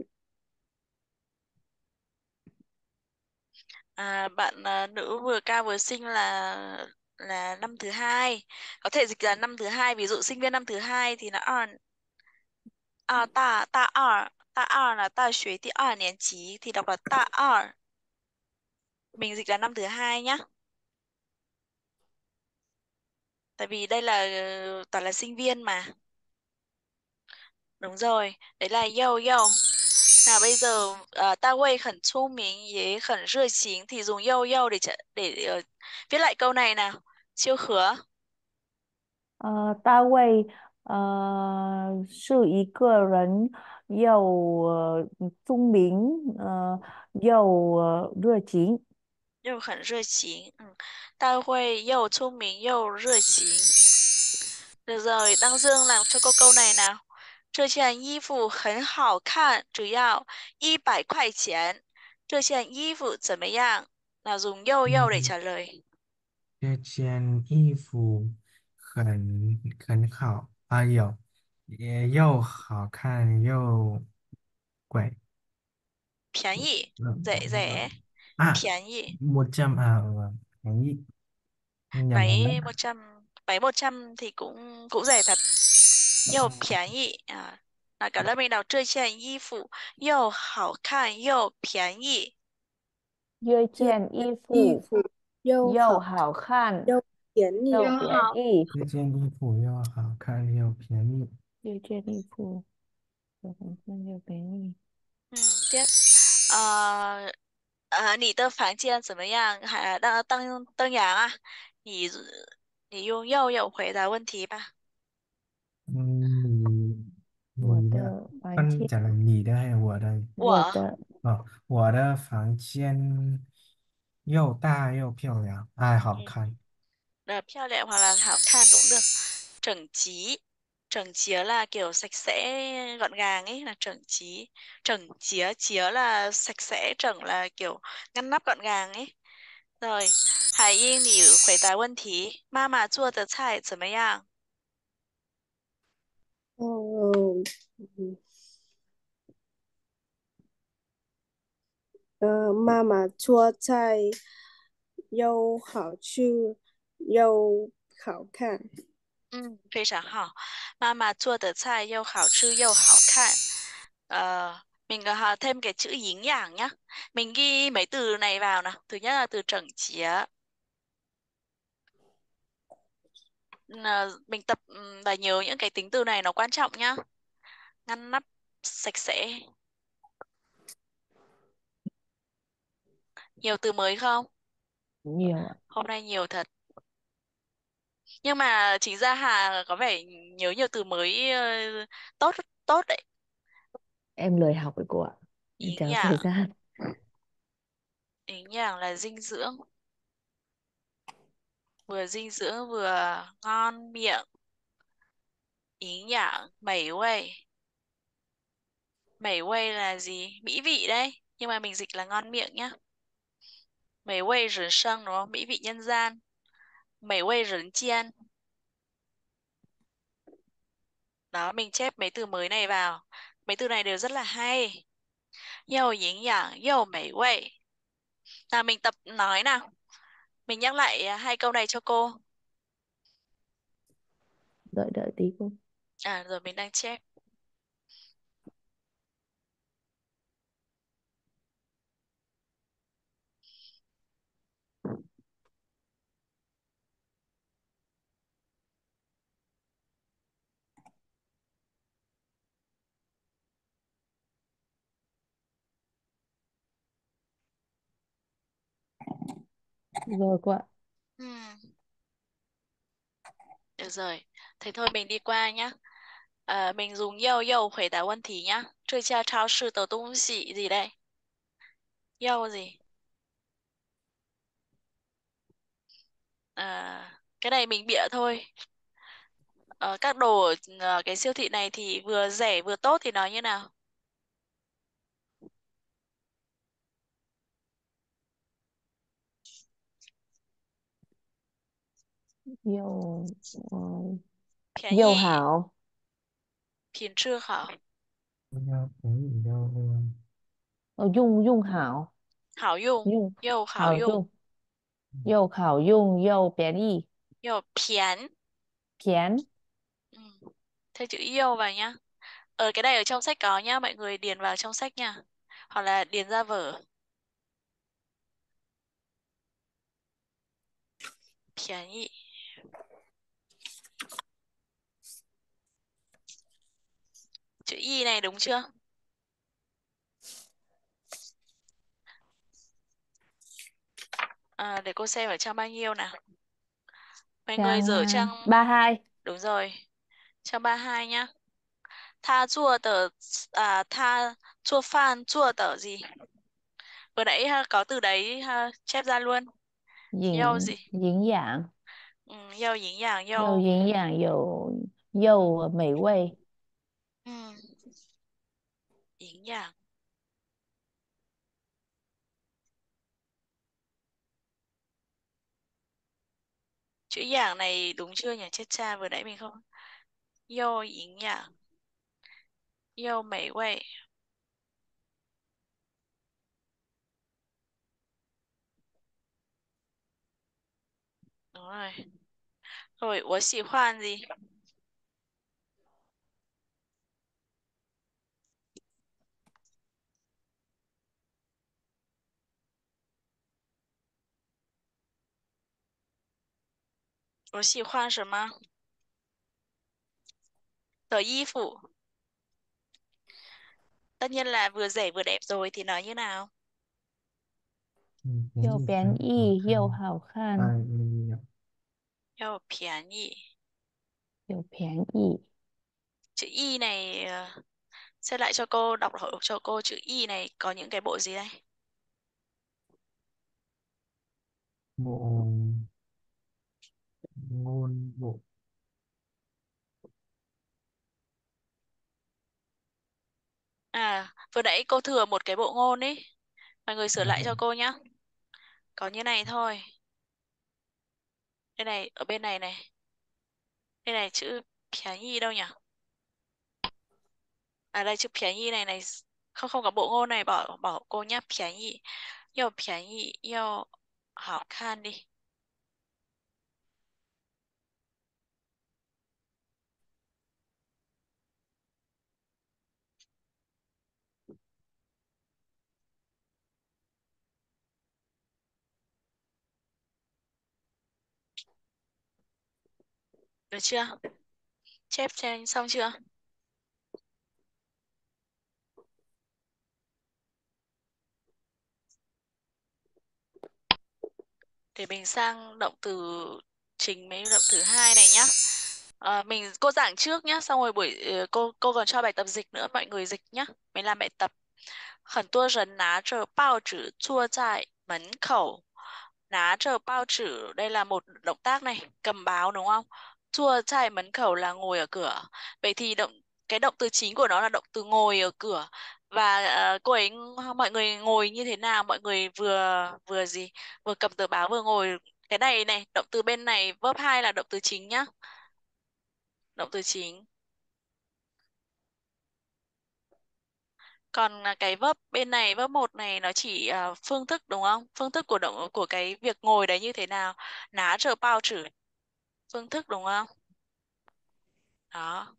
A: À, bạn à, nữ vừa cao vừa xinh là là năm thứ hai, có thể dịch là năm thứ hai, ví dụ sinh viên năm thứ hai thì là二啊大大二大二là 大学第二年级 thì đọc là 大二, mình dịch là năm thứ hai nhá, tại vì đây là ờ, toàn là sinh viên mà. Đúng rồi, đấy là yo yo. Nào bây giờ uh, Ta Wei 很聪明也很热情 thì dùng yo yo để trả- để ờ, viết lại câu này nào. Chiêu khứa.
D: 呃，大卫呃是一个人又呃聪明呃又呃热情。
A: 又很热情，嗯，大会又聪明又热情。Được rồi, Đăng Dương làm cho cô câu này nào. 这件衣服很好看，只要一百块钱。这件衣服怎么样？Nào dùng yo yo để
E: Ừ,
A: trả lời.
E: 这件衣服很很好，啊，有也又好看又贵。
A: 便宜,
E: Ừ,
A: rẻ rẻ,
E: à,
A: 便宜.
E: một trăm à, ừ, cái gì? Nhầm một
A: Váy
E: mất.
A: một trăm, váy một trăm thì cũng cũng rẻ thật. 又便宜啊。那搞lớp mình đọc 这件衣服又好看又便宜。
D: 这
F: Chưa
D: 件衣
F: y
D: 服
F: phục dâu
D: 又
F: hảo
D: 好看
F: dâu thiến nhỉ.
D: 又
G: 友好，
D: 便宜。
E: 这件衣服又好看又便宜。
D: 这件衣服又好看又便宜。
A: 嗯，tiếp. Ờ, à, 你的房间怎么样？还当当当阳啊？你你用又有回答问题吧。
D: 房
E: Con
D: 间，
E: trả lời nhì đây hay là của đây?
A: 我
D: 我的
E: Ờ, 我的房间又大又漂亮，爱好
A: ừ,
E: 看。
A: là 漂亮 hoặc là hảo khan cũng được. Trần trí. Trần chía là kiểu sạch sẽ gọn gàng ấy là trần trí. Trần chía chía là sạch sẽ, trần là kiểu ngăn nắp gọn gàng ấy. Rồi, Hải Yên 你回答问题，妈妈做的菜怎么样？
F: Ờ, ờ, mà mà chua cay 又好吃又好看。
A: 嗯，非常好。妈妈做的菜又好吃又好看。Ờ, mình có thêm cái chữ dính dàng nhá. Mình ghi mấy từ này vào nào. Thứ nhất là từ trần chía. Ờ, mình tập ừm, và nhớ những cái tính từ này nó quan trọng nhá. Ngăn nắp, sạch sẽ. Nhiều từ mới không?
D: nhiều ạ.
A: Hôm nay nhiều thật. Nhưng mà chính ra Hà có vẻ nhớ nhiều từ mới ờ, tốt tốt đấy.
D: Em lười học với cô ạ. Em
A: Ính
D: chẳng có thời
A: nhảng,
D: gian.
A: ính nhảng là dinh dưỡng. Vừa dinh dưỡng vừa ngon miệng. Ính nhảng, mẩy quay. Mẩy quay là gì? Mỹ vị đấy. Nhưng mà mình dịch là ngon miệng nhá. Mẩy quay rừng sân đúng không? Mỹ vị nhân gian. Mẩy quay rừng chiên. Đó, mình chép mấy từ mới này vào. Mấy từ này đều rất là hay. Dầu dính nhảng, dầu mẩy quay. Nào mình tập nói nào. Mình nhắc lại à, hai câu này cho cô.
D: Đợi đợi tí cô.
A: À rồi mình đang chép.
D: Rồi cô ạ.
A: Ừm, được rồi. Thế thôi mình đi qua nhá. À, mình dùng dâu dâu回答问题nhá. 这家超市的东西 gì đây? Dâu gì? À, cái này mình bịa thôi. Ờ, các đồ ở ờ, cái siêu thị này thì vừa rẻ vừa tốt thì nói như nào?
D: Dầu ờ,
A: 便
D: dầu
A: 宜
D: hảo.
A: 品质好
E: Đâu, cái gì đâu luôn.
D: Ờ, dung dung hảo.
A: 好用
D: Dung
A: 又好
D: hảo
A: 用
D: dung. Dầu hảo dung, dầu便宜.
A: 又便
D: Phiến.
A: ừ. Thêm chữ yêu vào nhá. Ở cái này ở trong sách có nhá, mọi người điền vào trong sách nha. Hoặc là điền ra vở. 便宜 chữ y này đúng chưa? À, để cô xem ở trang bao nhiêu nào. Mọi người
D: Trang
A: dở
D: à,
A: trang
D: ba hai.
A: đúng rồi. Trang ba mươi hai nhá. Tha chua tờ à tha chua phan chua tờ gì? Vừa nãy ha, có từ đấy ha, chép ra luôn. Dâu
D: Diễn
A: gì?
D: diễn dạng.
A: Ừ, dâu dính dạng
D: Dầu
A: dâu.
D: diễn dạng dầu dầu mỹ味.
A: Ừ, dính dạng. Chữ dạng này đúng chưa nhỉ? Chết cha vừa nãy mình không. Dâu dính dạng. Dâu mỹ味. Đúng rồi. Rồi, 我喜欢 gì? 我喜欢什么的衣服? Tất nhiên là vừa rẻ vừa đẹp rồi thì nói như nào?
E: Ừ, cái
D: Dầu
E: gì
D: 便
E: hảo
D: 宜 dầu
E: 看
D: hảo khan.
E: ai đi ạ?
A: 要便宜.
D: Dầu 便宜.
A: Chữ y này ờ, Xem lại cho cô, đọc hộ cho cô chữ Y này có những cái bộ gì đây?
E: Bộ ngôn, bộ
A: À, vừa nãy cô thừa một cái bộ ngôn ấy. Mọi người sửa
E: à,
A: lại cho cô nhá. Có như này thôi. Đây này, ở bên này này. Đây này chữ Piá Nhi đâu nhỉ? À đây chữ Piá Nhi này này. Không không có bộ ngôn này, bỏ bỏ cô nhá. Piá Nhi. Yêu Piá Nhi, yêu hảo khan đi. Được chưa? Chép trên xong chưa? Để mình sang động từ chính mấy động từ hai này nhá. À, mình cô giảng trước nhá, xong rồi buổi ờ, cô cô còn cho bài tập dịch nữa, mọi người dịch nhá. Mình làm bài tập. 很多人拿着报纸坐在门口。拿着报纸, đây là một động tác này, cầm báo đúng không? 坐在门口 là ngồi ở cửa. Vậy thì động cái động từ chính của nó là động từ ngồi ở cửa. Và ờ, cô ấy mọi người ngồi như thế nào? Mọi người vừa vừa gì? Vừa cầm tờ báo vừa ngồi. Cái này này, động từ bên này verb hai là động từ chính nhá. Động từ chính. Còn à, cái verb bên này, verb một này nó chỉ à, phương thức đúng không? Phương thức của động của cái việc ngồi đấy như thế nào? Ná chờ bao chữ. Phương thức đúng không? Đó.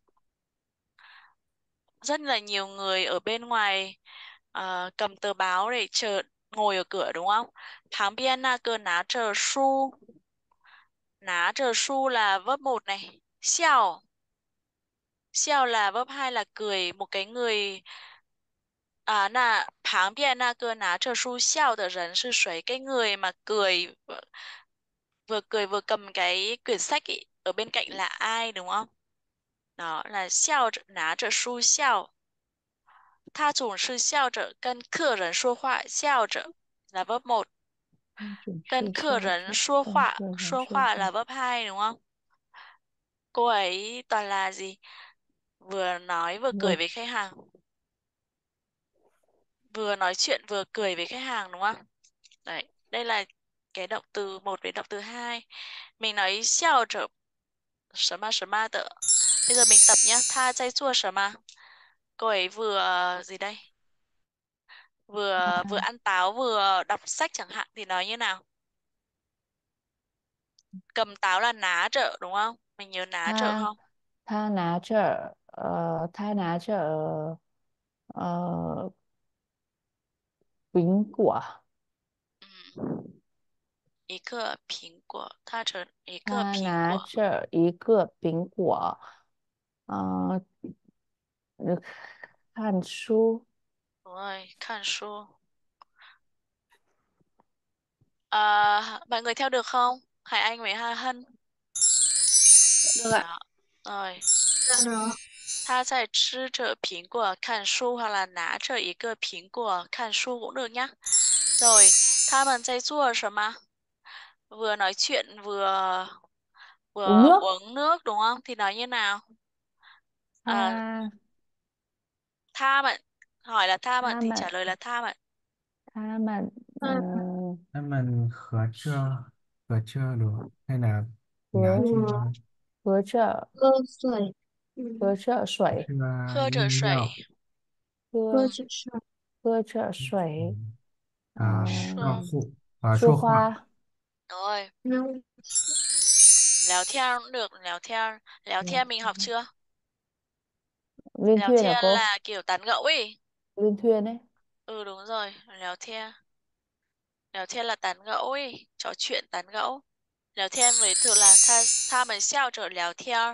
A: Rất là nhiều người ở bên ngoài à, cầm tờ báo để chờ ngồi ở cửa đúng không? 旁边那个拿着书 拿着书 là verb một này. Xiao. Xiao là verb hai là cười. Một cái người à, là 旁边那个拿着书笑的人是谁? Cái người mà cười vừa cười vừa cầm cái quyển sách ý, ở bên cạnh là ai đúng không? Đó là 笑着拿着书笑。他总是笑着跟客人说话，笑着 là verb một.
D: 准
A: 跟
D: 是
A: 客
D: 笑
A: 人
D: 着
A: 说
D: 跟
A: 话,
D: 客人
A: 说
D: 说
A: 话
D: 话。
A: là verb hai đúng không? Cô ấy toàn là gì? Vừa nói vừa cười
D: Vâng.
A: với khách hàng. Vừa nói chuyện vừa cười với khách hàng đúng không? Đấy, đây là cái động từ một với động từ hai. Mình nói 笑着什么什么的. Bây giờ mình tập nhá. Tha在做什么? Cô ấy vừa gì đây? Vừa vừa ăn táo vừa đọc sách chẳng hạn thì nói như nào? Cầm táo là ná trợ đúng không? Mình nhớ ná trợ
D: 他
A: không?
D: 他拿着呃，他拿着呃苹果，
A: 嗯，一个苹果，他成一个
D: 他拿
A: 苹果。
D: 着一个苹果，呃，呃看书。
A: Rồi, 看书. À, mọi người theo được không? Hải Anh với Hà Hân.
F: Được ạ.
A: Đó. Rồi.
G: Dạ được.
A: 他在吃着苹果看书 hoặc là 拿着一个苹果看书 cũng được nhá. Rồi, 他们在做什么? Vừa nói chuyện vừa
D: Uống
A: vừa
D: nước.
A: uống nước đúng không? Thì nói như nào? À,
D: 他
A: tha mận. Hỏi là tha mận
D: 他
A: thì
D: 们
A: trả lời là tha mận.
D: 他们
G: Ừ.
D: 嗯
E: 他们合着合着的，hay là 拿
D: 喝
E: 着
G: Ừ.
D: 喝着
G: Cơ sưởi. Ừ.
D: 喝着水，
E: 这个
A: Khơ trợ
E: 饮
A: 水.
E: 料，
G: Cơ
D: 喝
G: chữ sợi.
D: 喝着水，
E: 嗯啊，说
A: Rồi.
D: 嗯，
E: 话啊
D: 说
E: 说话，
D: 话，
A: Rồi.
G: Nông.
A: Léo theo cũng được, léo theo. Léo theo mình học chưa?
D: Liên
A: Léo
D: thuyên à
A: theo
D: cô?
A: là kiểu tán gẫu ấy.
D: Liên thuyên ấy.
A: Ừ đúng rồi, léo theo. Léo theo là tán gẫu ấy, trò chuyện tán gẫu. Léo theo với thường là tha, tha mình xiao trợ léo theo.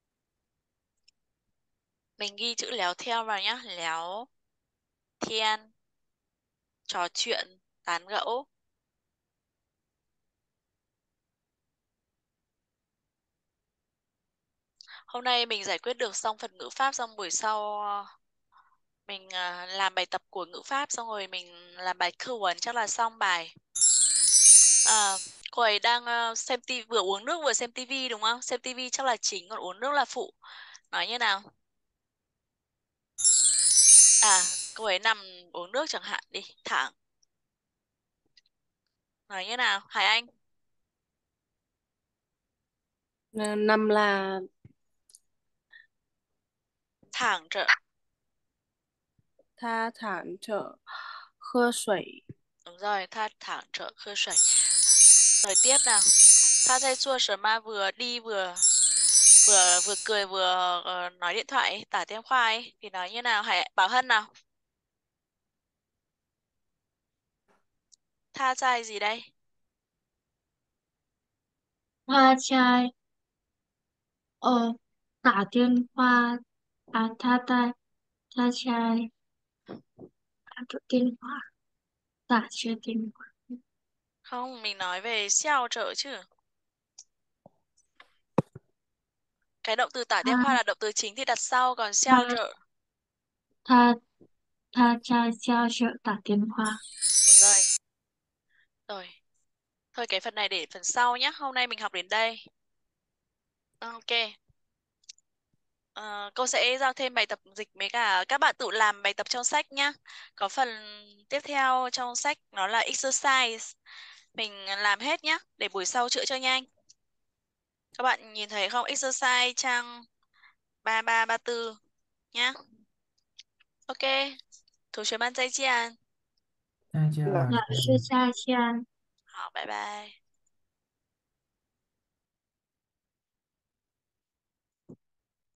A: Mình ghi chữ léo theo vào nhá, léo thiên, trò chuyện, tán gẫu. Hôm nay mình giải quyết được xong phần ngữ pháp, xong buổi sau Mình à, làm bài tập của ngữ pháp xong rồi mình làm bài课文chắc là xong bài. À, cô ấy đang uh, xem tivi, vừa uống nước vừa xem tivi đúng không? Xem tivi chắc là chính, còn uống nước là phụ. Nói như nào? À, cô ấy nằm uống nước chẳng hạn đi, thẳng. Nói như nào? Hải Anh.
F: Năm là
A: Thẳng trợ.
F: tha thản trợ khơ sủy.
A: Đúng rồi, tha thẳng trợ khơ sẩy. Rồi tiếp nào. Tha thay chua sở ma vừa đi vừa vừa vừa cười vừa uh, nói điện thoại, tả tiếng khoa ấy. Thì nói như nào? Hải Bảo Hân nào. Tha trai gì đây?
G: Tha trai ờ tả tiên hoa à tha tay tha trai tả tiên hoa tả chưa tiên hoa.
A: Không, mình nói về xeo trợ chứ. Cái động từ tả
G: tha
A: tiếng khoa là động từ chính thì đặt sau, còn xeo
G: tha
A: trợ.
G: tha tha trai giao trợ tả tiên hoa.
A: Đúng rồi. Rồi. Thôi cái phần này để phần sau nhé. Hôm nay mình học đến đây. Ok. Ờ, cô sẽ giao thêm bài tập dịch với cả các bạn tự làm bài tập trong sách nhá. Có phần tiếp theo trong sách nó là exercise. Mình làm hết nhá, để buổi sau chữa cho nhanh. Các bạn nhìn thấy không? Exercise trang ba ba ba tư nhá. Ok. 同学们再见。
E: 再见了，
G: 老师再见。
A: 好，拜拜。